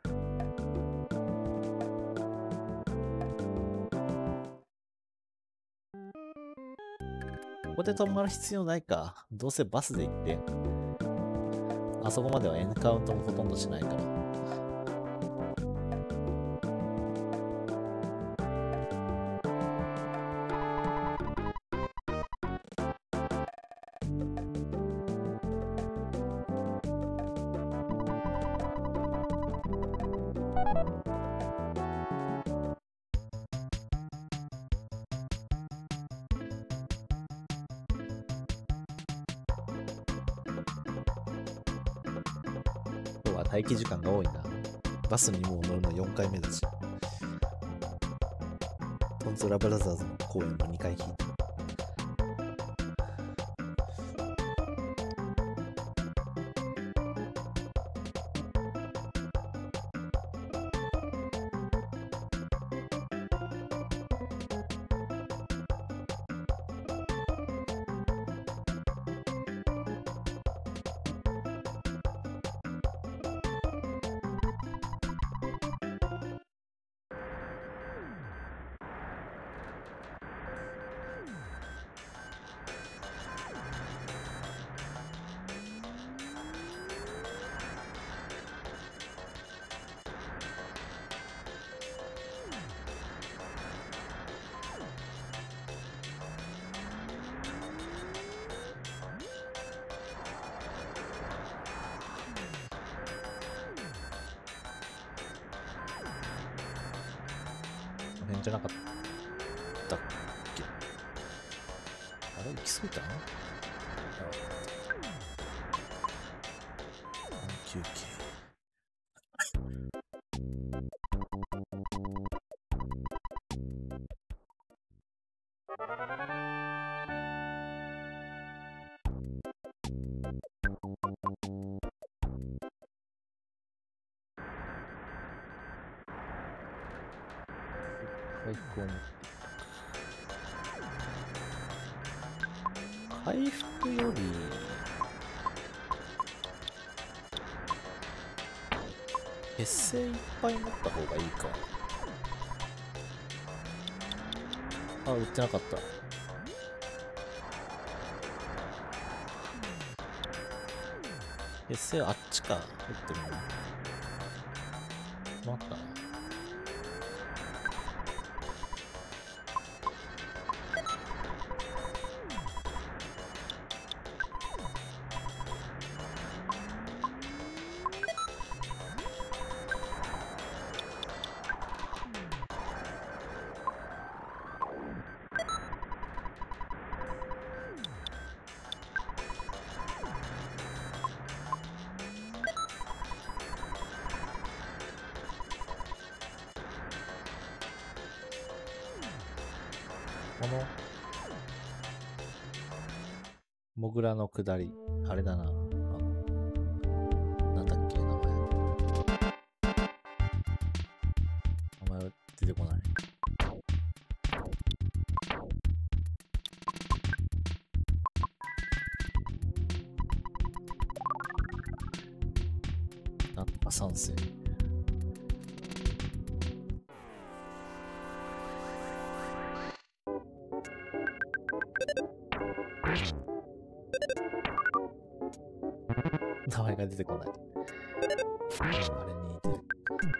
ここで止まる必要ないか。どうせバスで行って。あそこまではエンカウントもほとんどしないから。 待機時間が多いな。バスにもう乗るのよんかいめだし。トンツラブラザーズの公演もにかい引いた。じゃなかったっけ？あれ行き過ぎた？休憩。回復より血清いっぱい持った方がいいか。あ、売ってなかった。血清あっちか。売ってるの。待ったな。このモグラの下り、あれだな。あの、なんだっけ、名前。名前出てこない。なんとか三世。名前が出てこない。あれに似てる。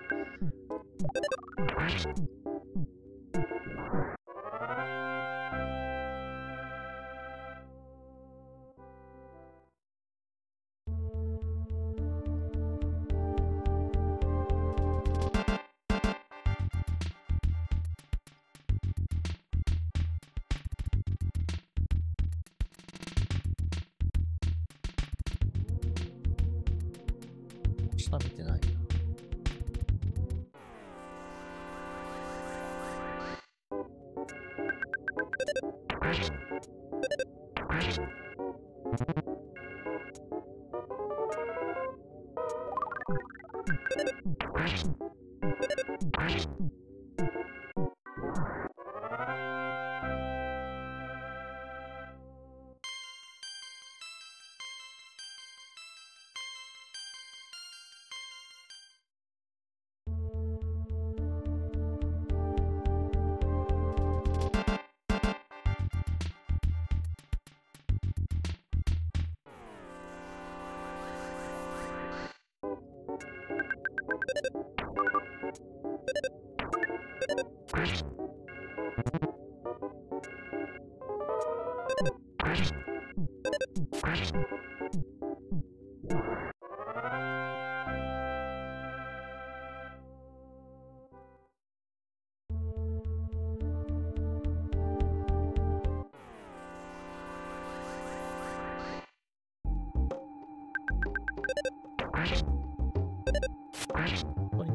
下見てないな。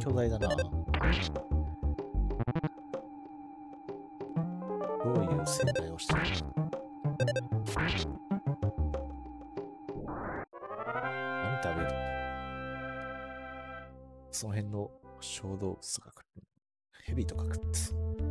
巨大だな。どういう生態をしてるの？何食べるんだ？その辺の小動物とか食う。蛇とか食って。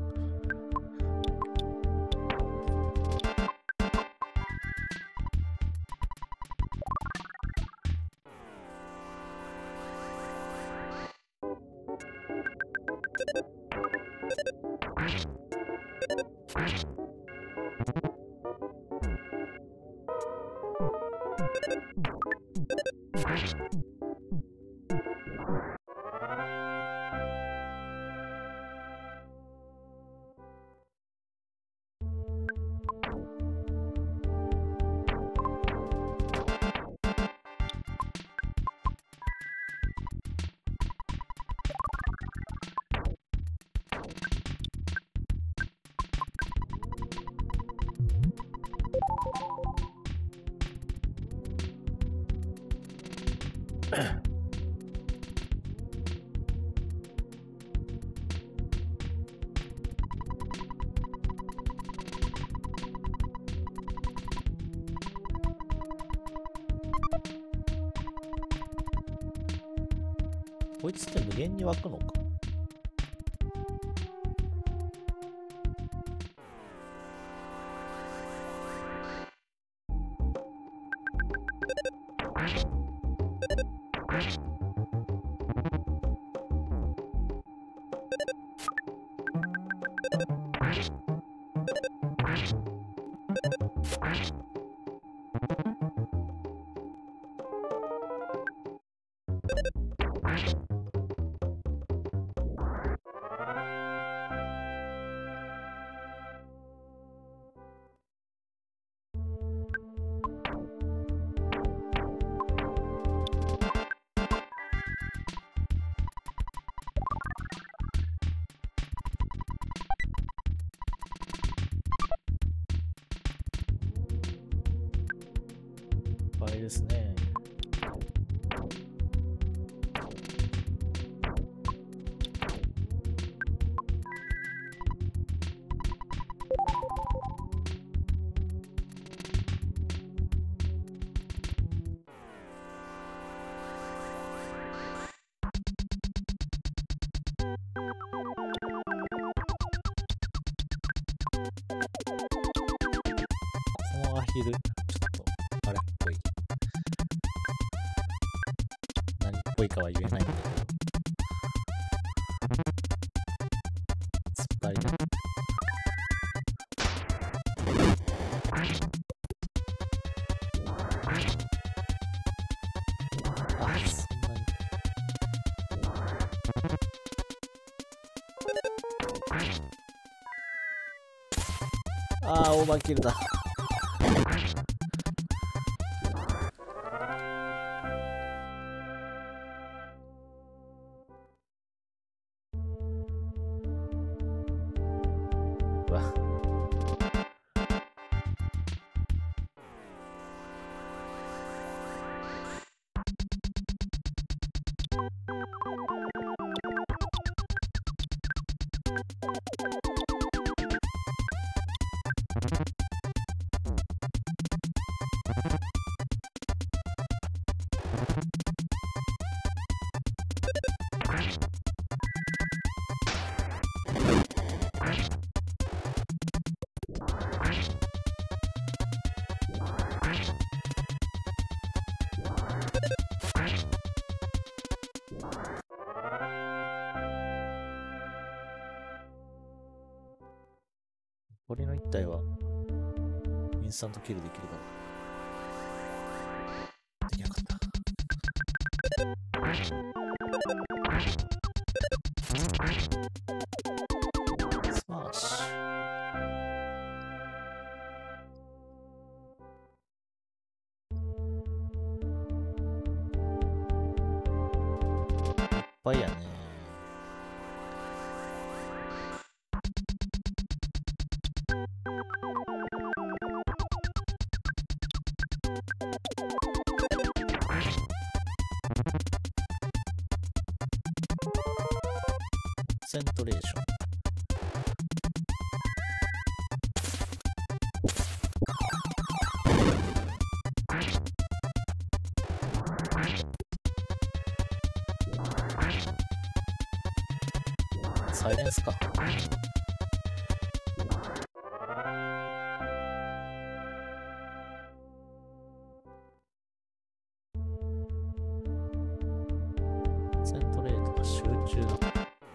こいつって無限に湧くのか。あれですね。このアヒル、ちょっと、あれっぽい。何っぽいかは言えないんだけど。突っ張り。あ、そんなに。あー、オーバーキルだ。うわ。鳥の一体はインスタントキルできるから。できなかった。スマッシュ。いっぱいやね。 セントレーション。サイレンスか。セントレートが集中だ。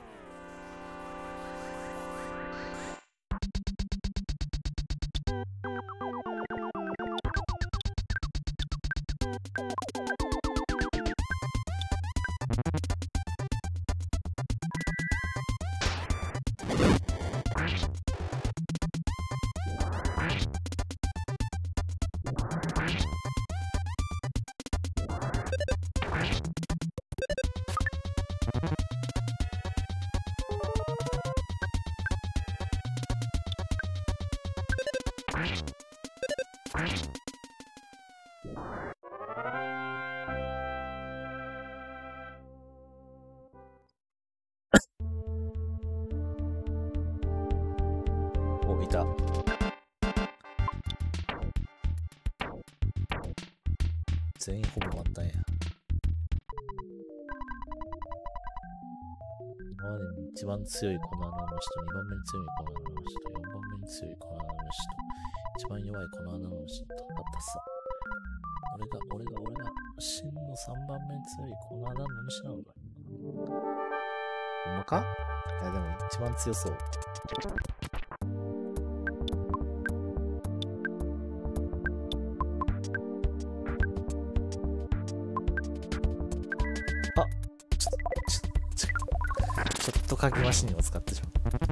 お、いた。全員ほぼ満タンや。今までに一番強いコナーの虫とにばんめに強いコナーの虫とよんばんめに強いコナーの虫と一番弱いコナーの虫とあったさ。俺が、俺が、俺が真のさんばんめに強いコナーの虫なのか。ほんまか？いやでも一番強そう。ちょっとかきマシンを使ってしまう。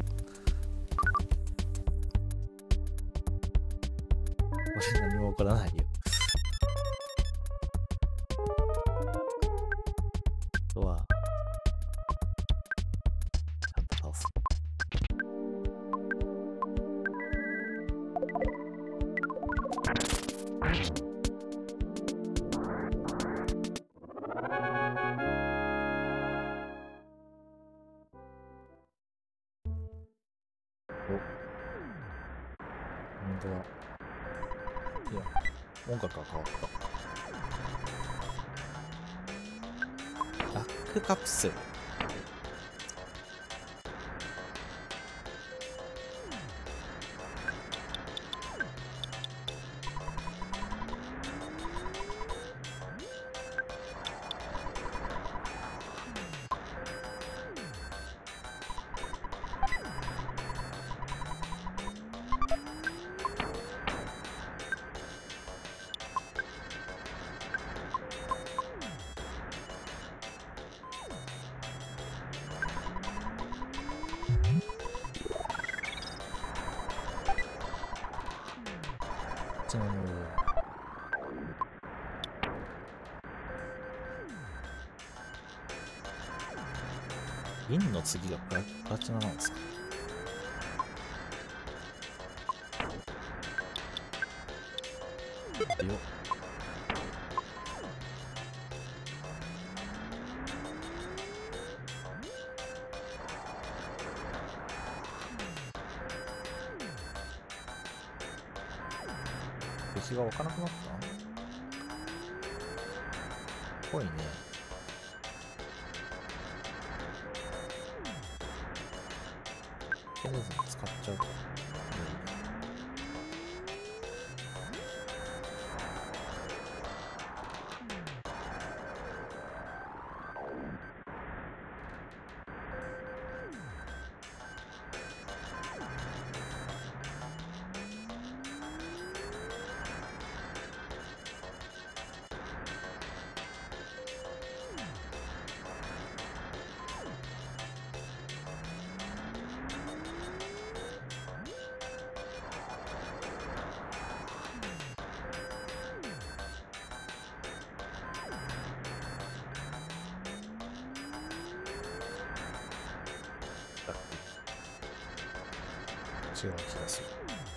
俺何も起こらないよ。あとは、ちゃんと倒す。本当だ。いや、音楽が変わった。ラックカプセル。じゃあもう銀の次がプラ、プラチナなんですか？よっ。敵が湧かなくなった？ぽいね。とりあえず使っちゃう。違う気がする。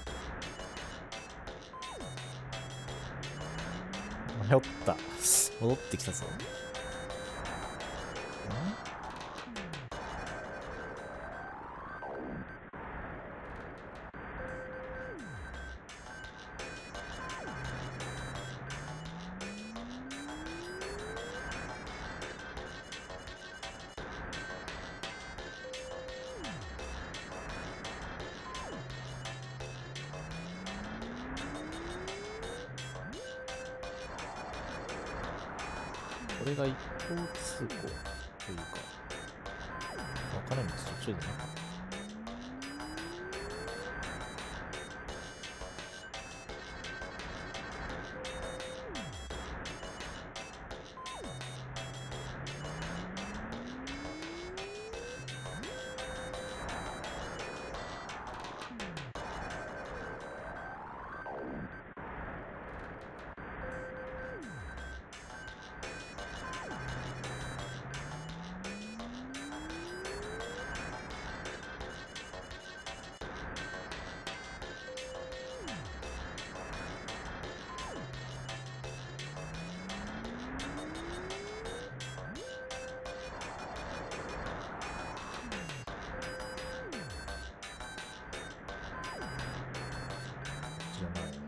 迷った。戻ってきたぞ。 これが一方通行というか、分からん道途中でなかった。じゃないな。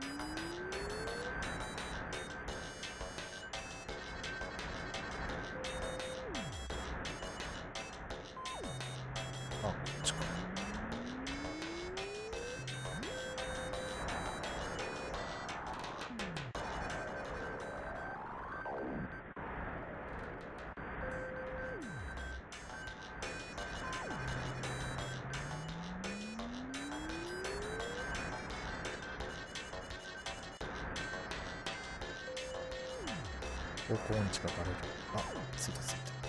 あ、こっちか。方向音痴がバレる。あ、ついたついた。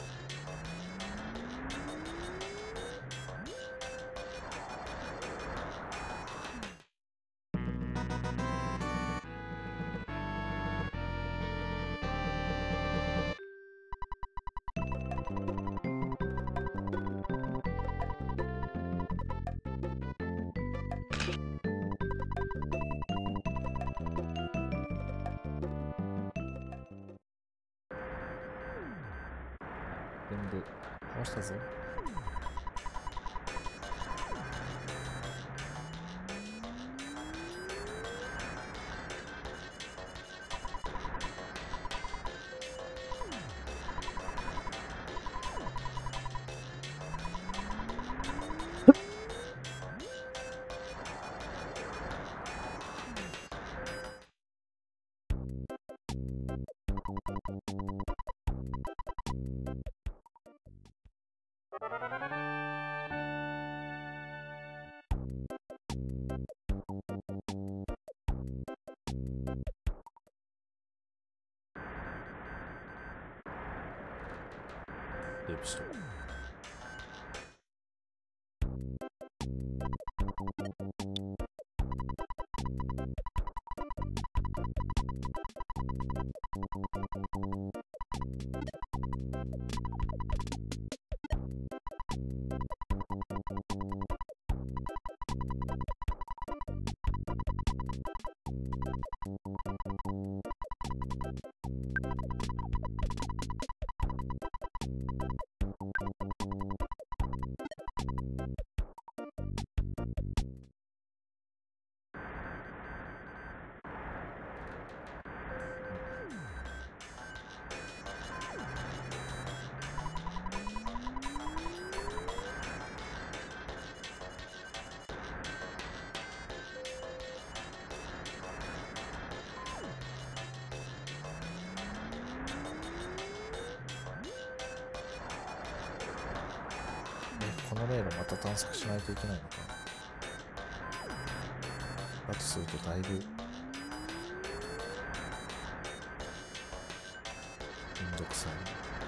全部倒したぞ。レイプしとこう。この迷路また探索しないといけないのか。だとするとだいぶめんどくさい。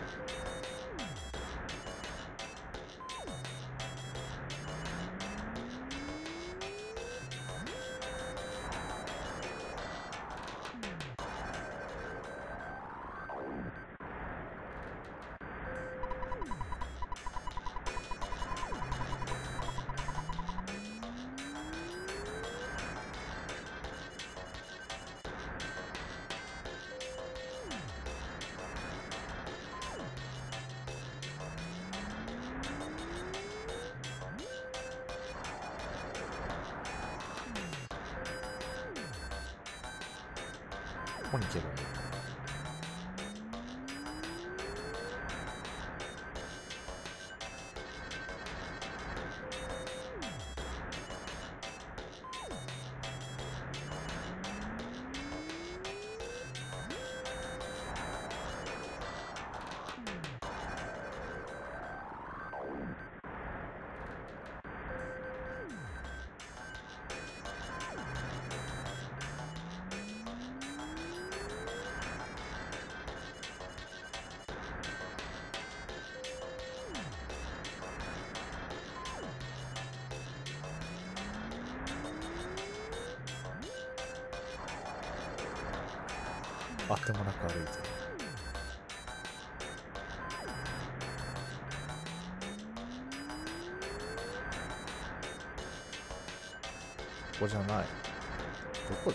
ここに行けばいい。 あてもなく歩いてる。ここじゃない。どこだ？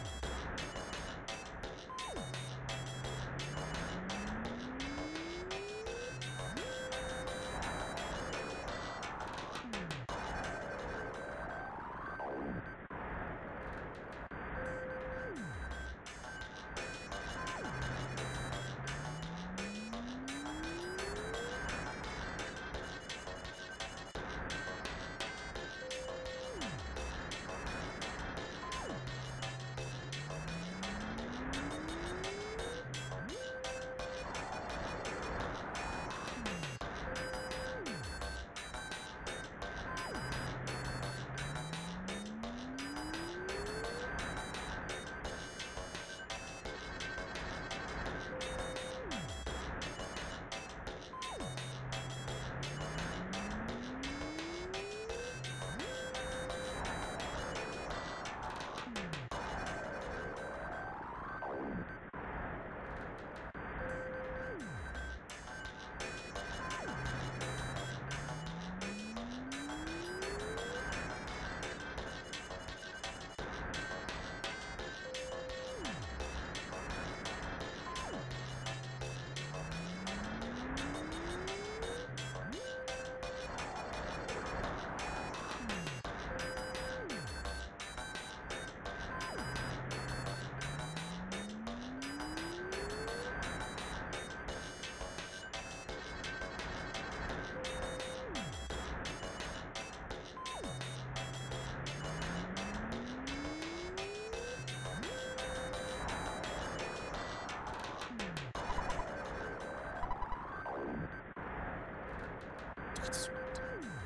できてしまった。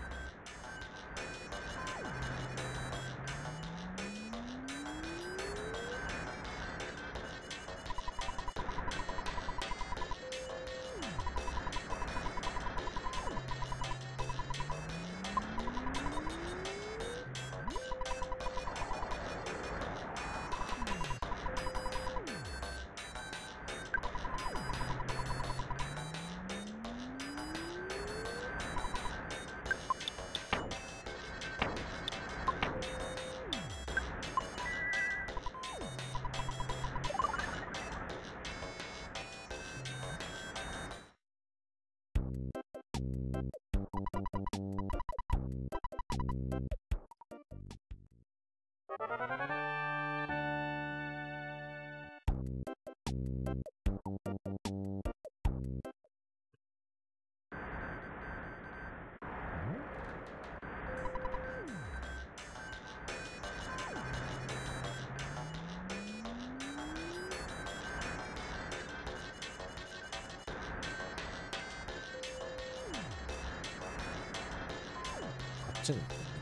あっちに行ってみるか。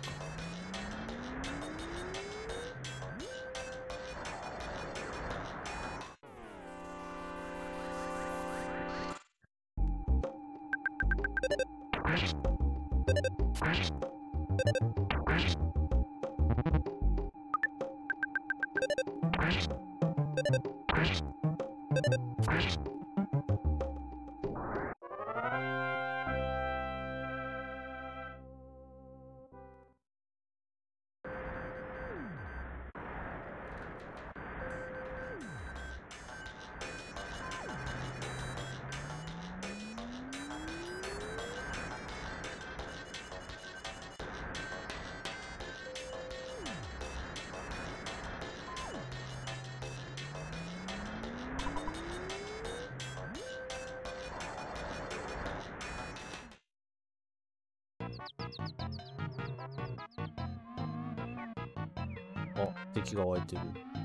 あ、敵が湧いてる。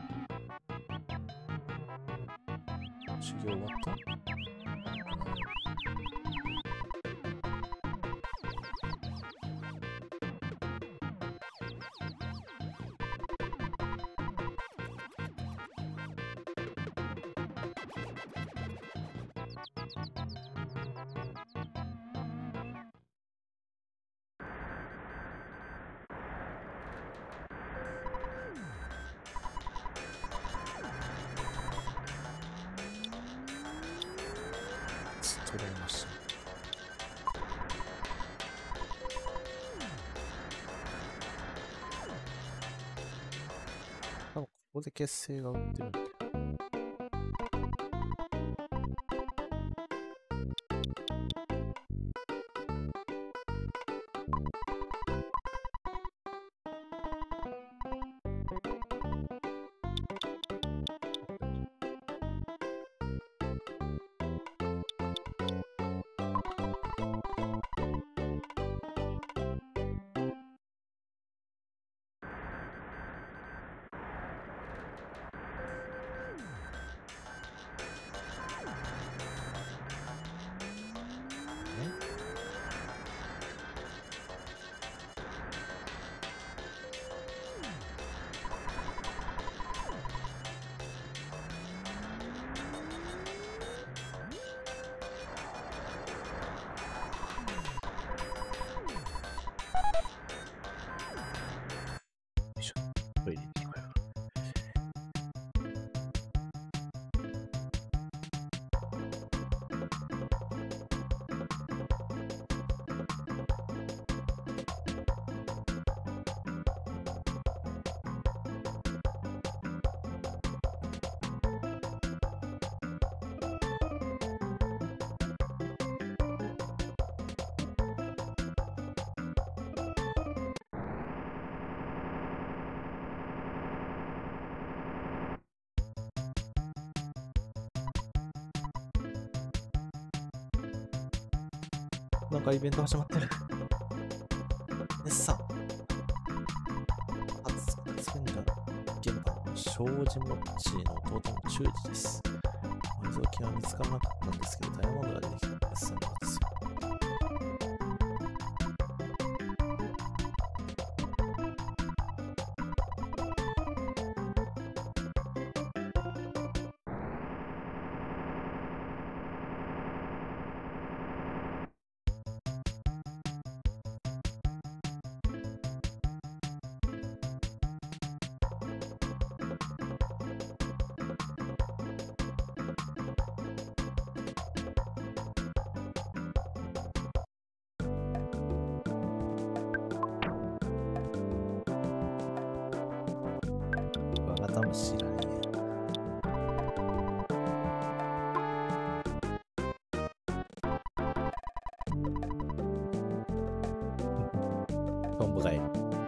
修行終わった？ 整いました。多分ここで結成が売ってるんだよ。トイレに行こうよ。なんかイベント始まってる。ネッサン。初スペンダー現場の庄司モッチーの弟の忠治です。埋蔵金は見つからなかったんですけど、ダイヤモンドが出てきたんですよ。多分知らねえ。トンボがいる。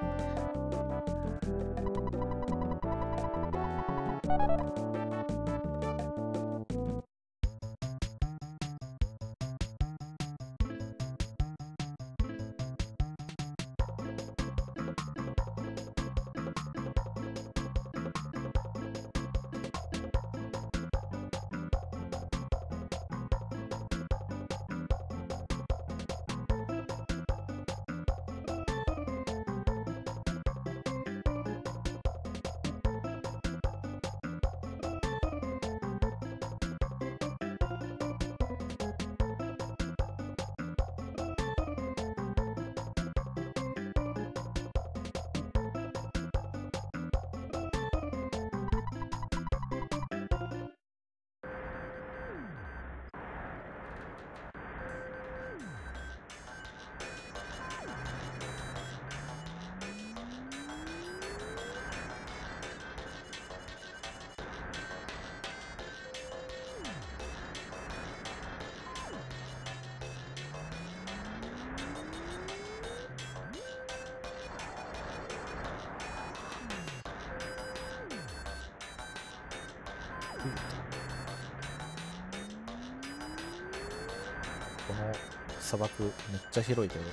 この砂漠めっちゃ広いけど、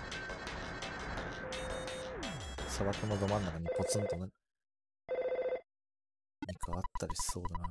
砂漠のど真ん中にポツンと何かあったりしそうだな。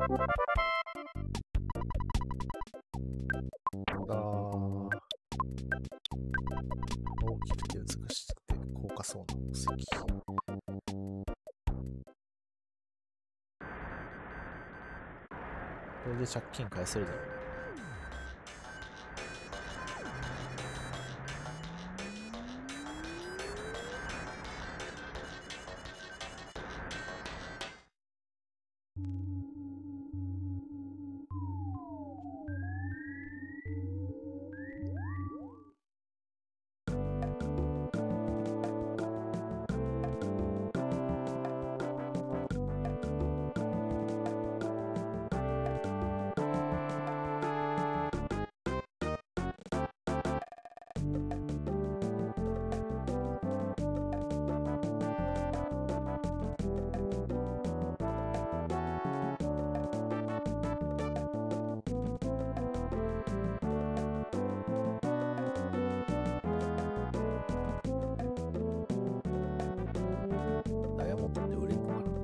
あー。大きくて美しくて高価そうな宝石。これで借金返せるだろう。ダイヤモンドって売れんのかな。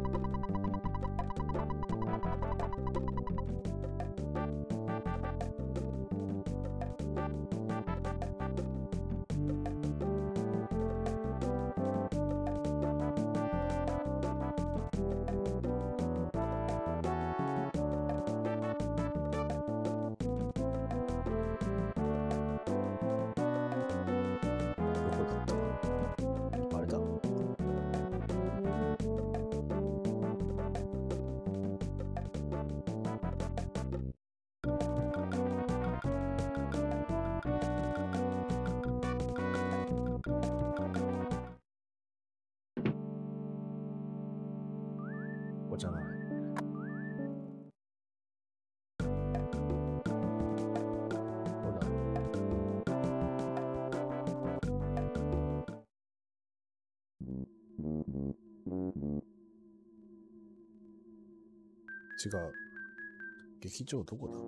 どこだったかな。あれだ。ここじゃない。ここだ。違う。劇場どこだ。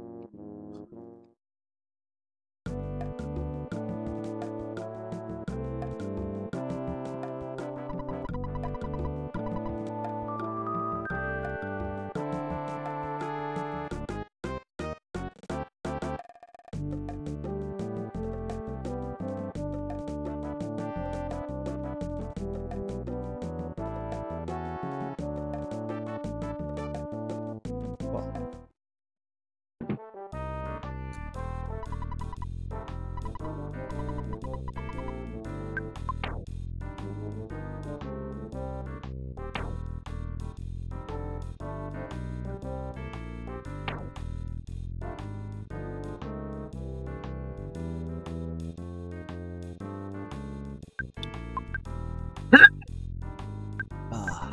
わああ。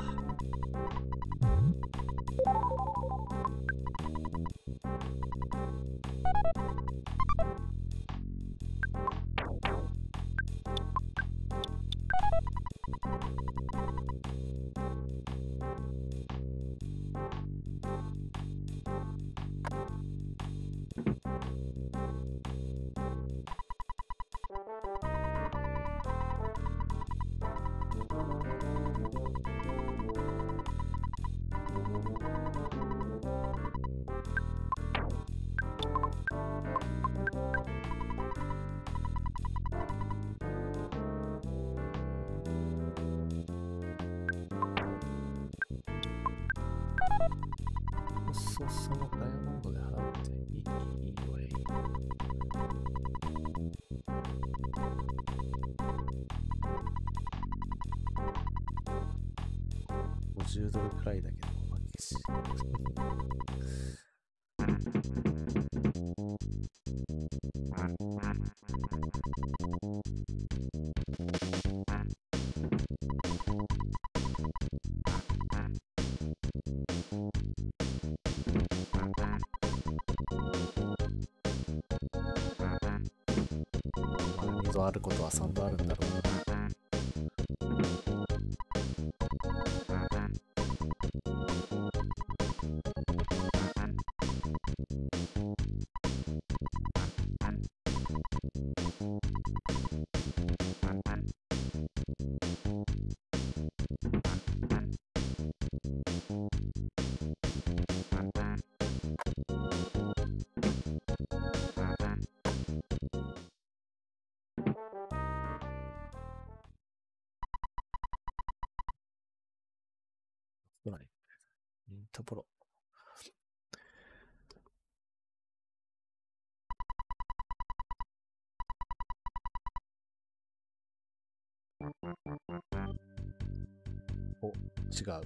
そそのダイヤモンドで払っていい、いいわい。ごじゅうドルくらいだけどおまけし。にどあることはさんどあるんだろうな。 どないミントプロ。お、違う。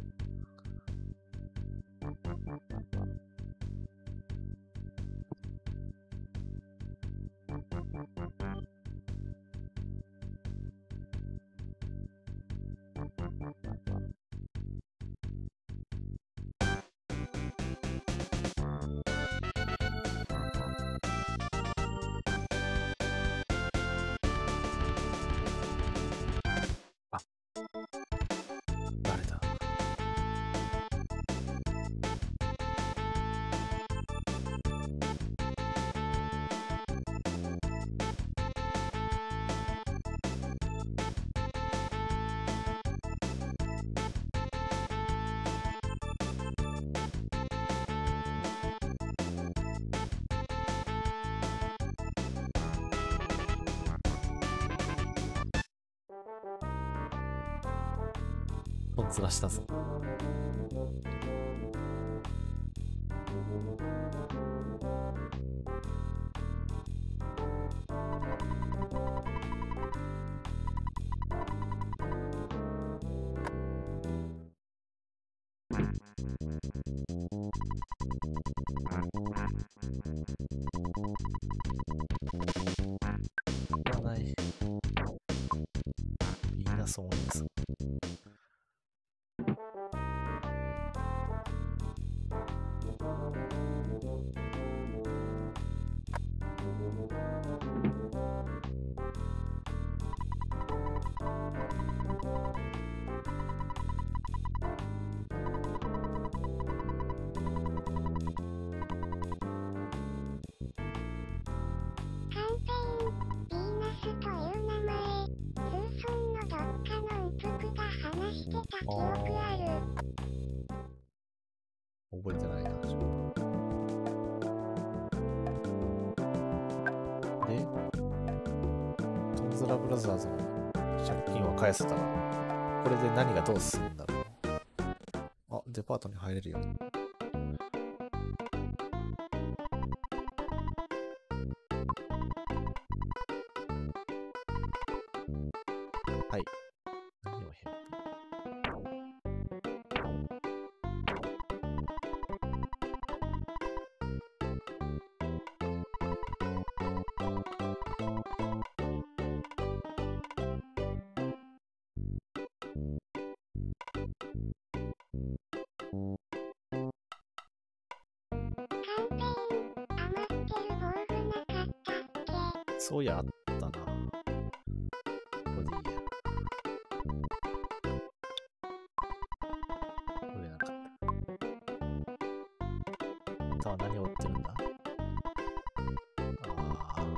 あ、誰だ。トンズラしたぞ。いらない。いいな、そう思います。 カンペイン、ヴィーナスという名前、通村のどっかのウプクが話してた記憶ある。 覚えてないな。で、トンズラブラザーズの借金は返せたら、これで何がどうするんだろう。あ、デパートに入れるよ。はい。何を返カンペイン、余ってる防具なかったっけ？ そういや、あったな。ここでいいや。これなかった。あとは何を売ってるんだ？ああ。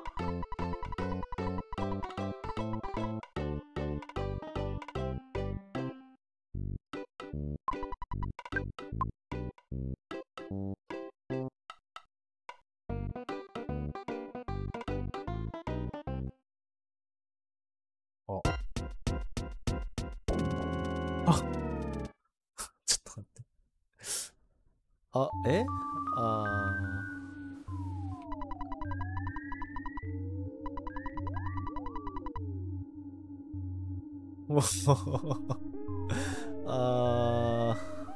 あ。あちょっと待って。あ、えあー。もうあー。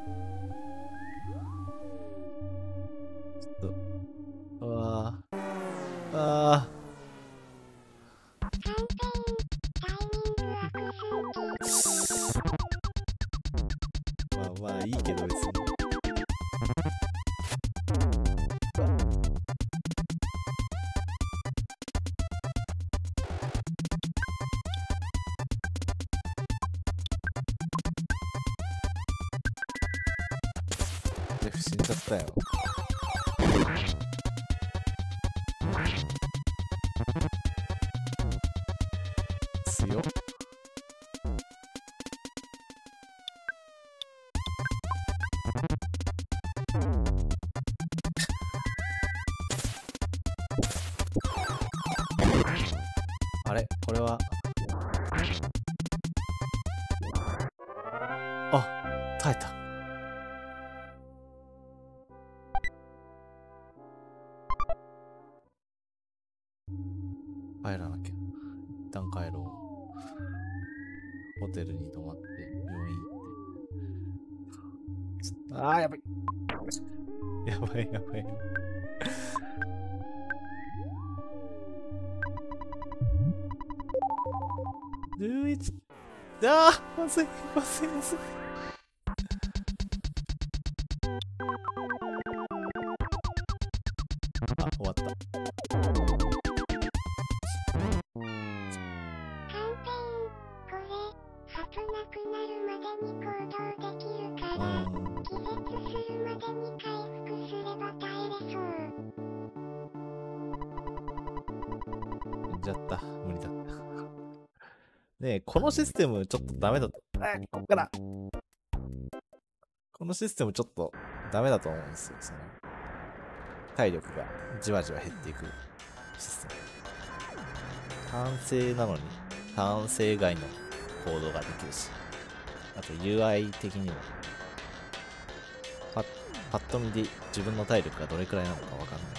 ちょっと、うわー。あカンペイン、タイミング悪すぎ。 ー。まあまあいいけど別に。で、不審だったよ。強っ。あれこれは。あ、耐えた。 帰らなきゃ。一旦帰ろう。ホテルに泊まって、病院行って。ああ、やばい。やばいやばい。じゅういち。ああ、まずい、まずい、まずい。あ、終わった。じゃった。無理だった。ねえ、このシステムちょっとダメだと。あ、こっから。このシステムちょっとダメだと思うんですよ。その体力がじわじわ減っていくシステム。単性なのに単性外の行動ができるし、あと ユーアイ 的にもパッ、パッと見で自分の体力がどれくらいなのかわかんない。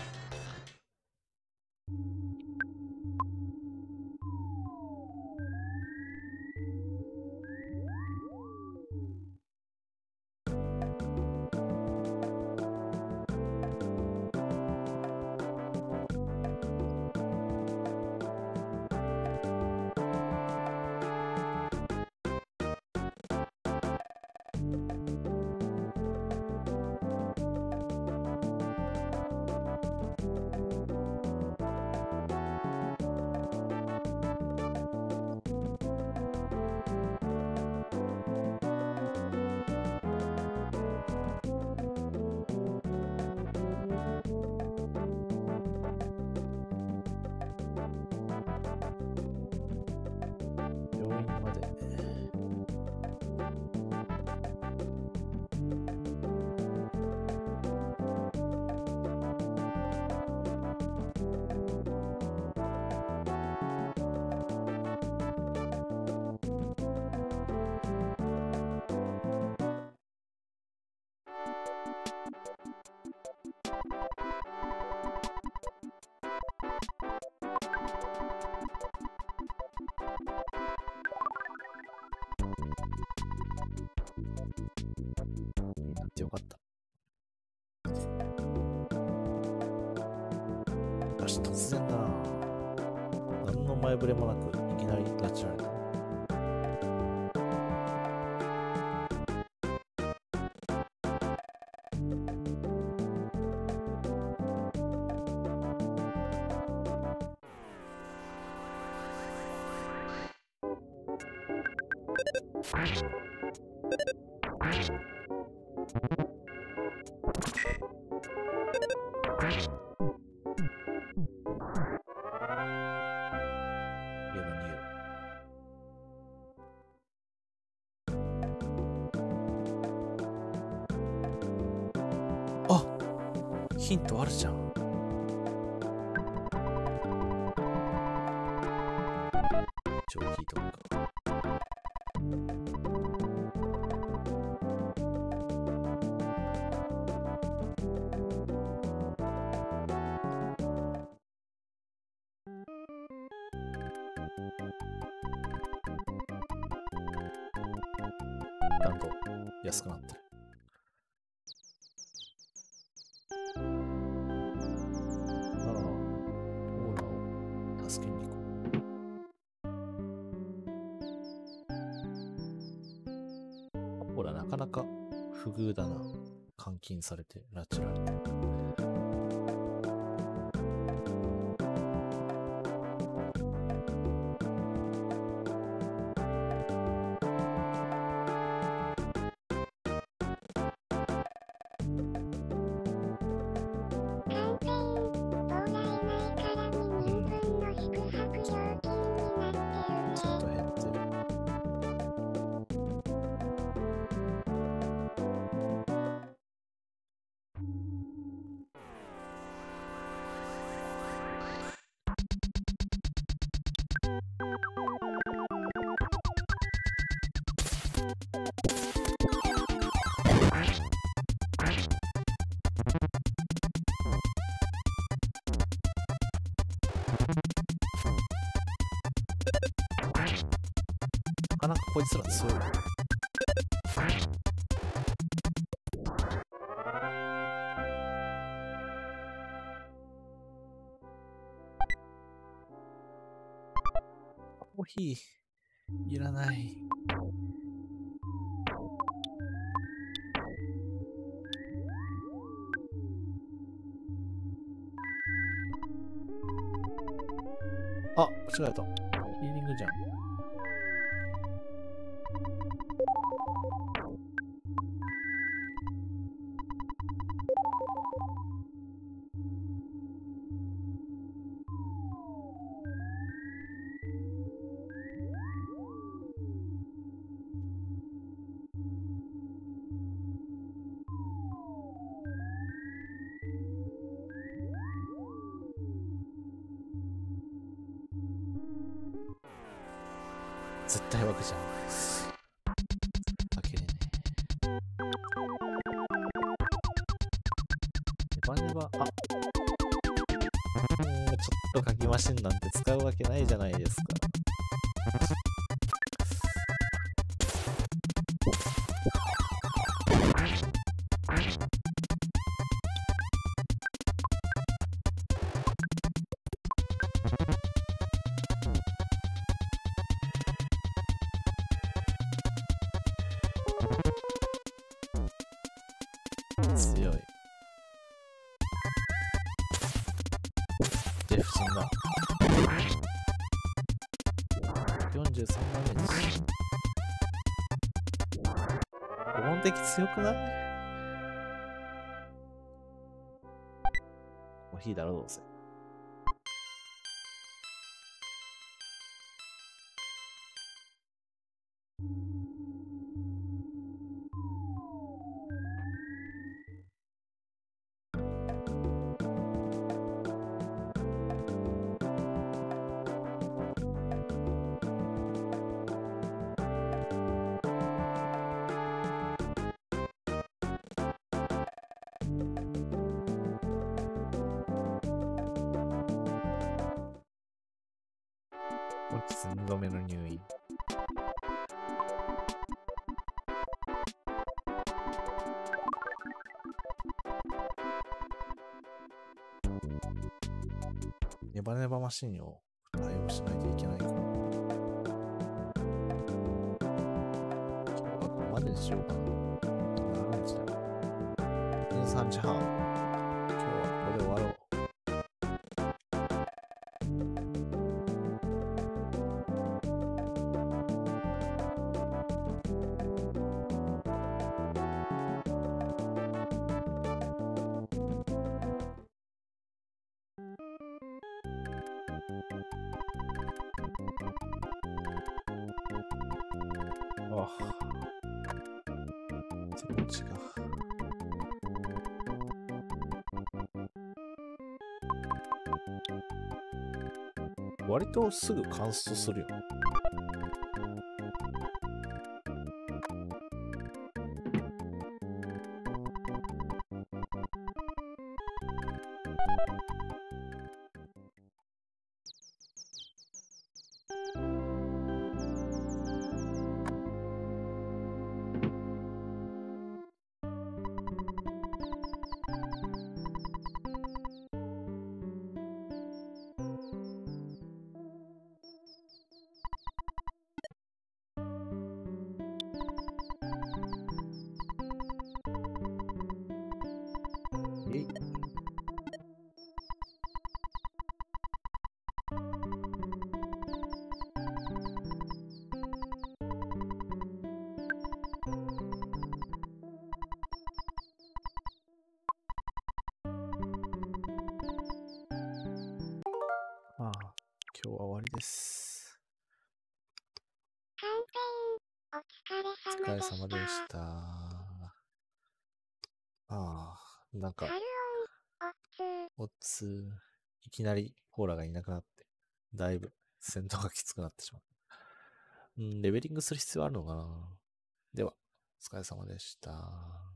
よかった。よし、突然だな。何の前触れもなく、いきなり拉致られた。ヒントあるじゃん。一応聞いとくか。だんと安くなってる。ほら、なかなか不遇だな。監禁されて、拉致られて。 かなかこいつら強い。コーヒー、いらない。あ、間違えた。ヒーリングじゃん。絶対枠じゃん。開けれねえ。ネバネバ、あ、もうちょっと書きマシンなんて使うわけないじゃないですか。強い。ジェフ死んだ。よんじゅうさんダメージ。5本的強くない？コーヒーだろどうせ。本日にどめの入院。ネバネバマシンを対応しないといけないから。今日はここまでにしようかな。何時だ？にじゅうさんじはん。今日はここで終わろう。あ、全然違う。割とすぐ乾燥するよ。えい。ああ、今日は終わりです。 キャンペーン、お疲れ様でした。 お疲れ様でした。ああ、なんか、 カルオン、 オッツー、いきなりコーラがいなくなって、だいぶ戦闘がきつくなってしまう。うん、レベリングする必要あるのかな。では、お疲れ様でした。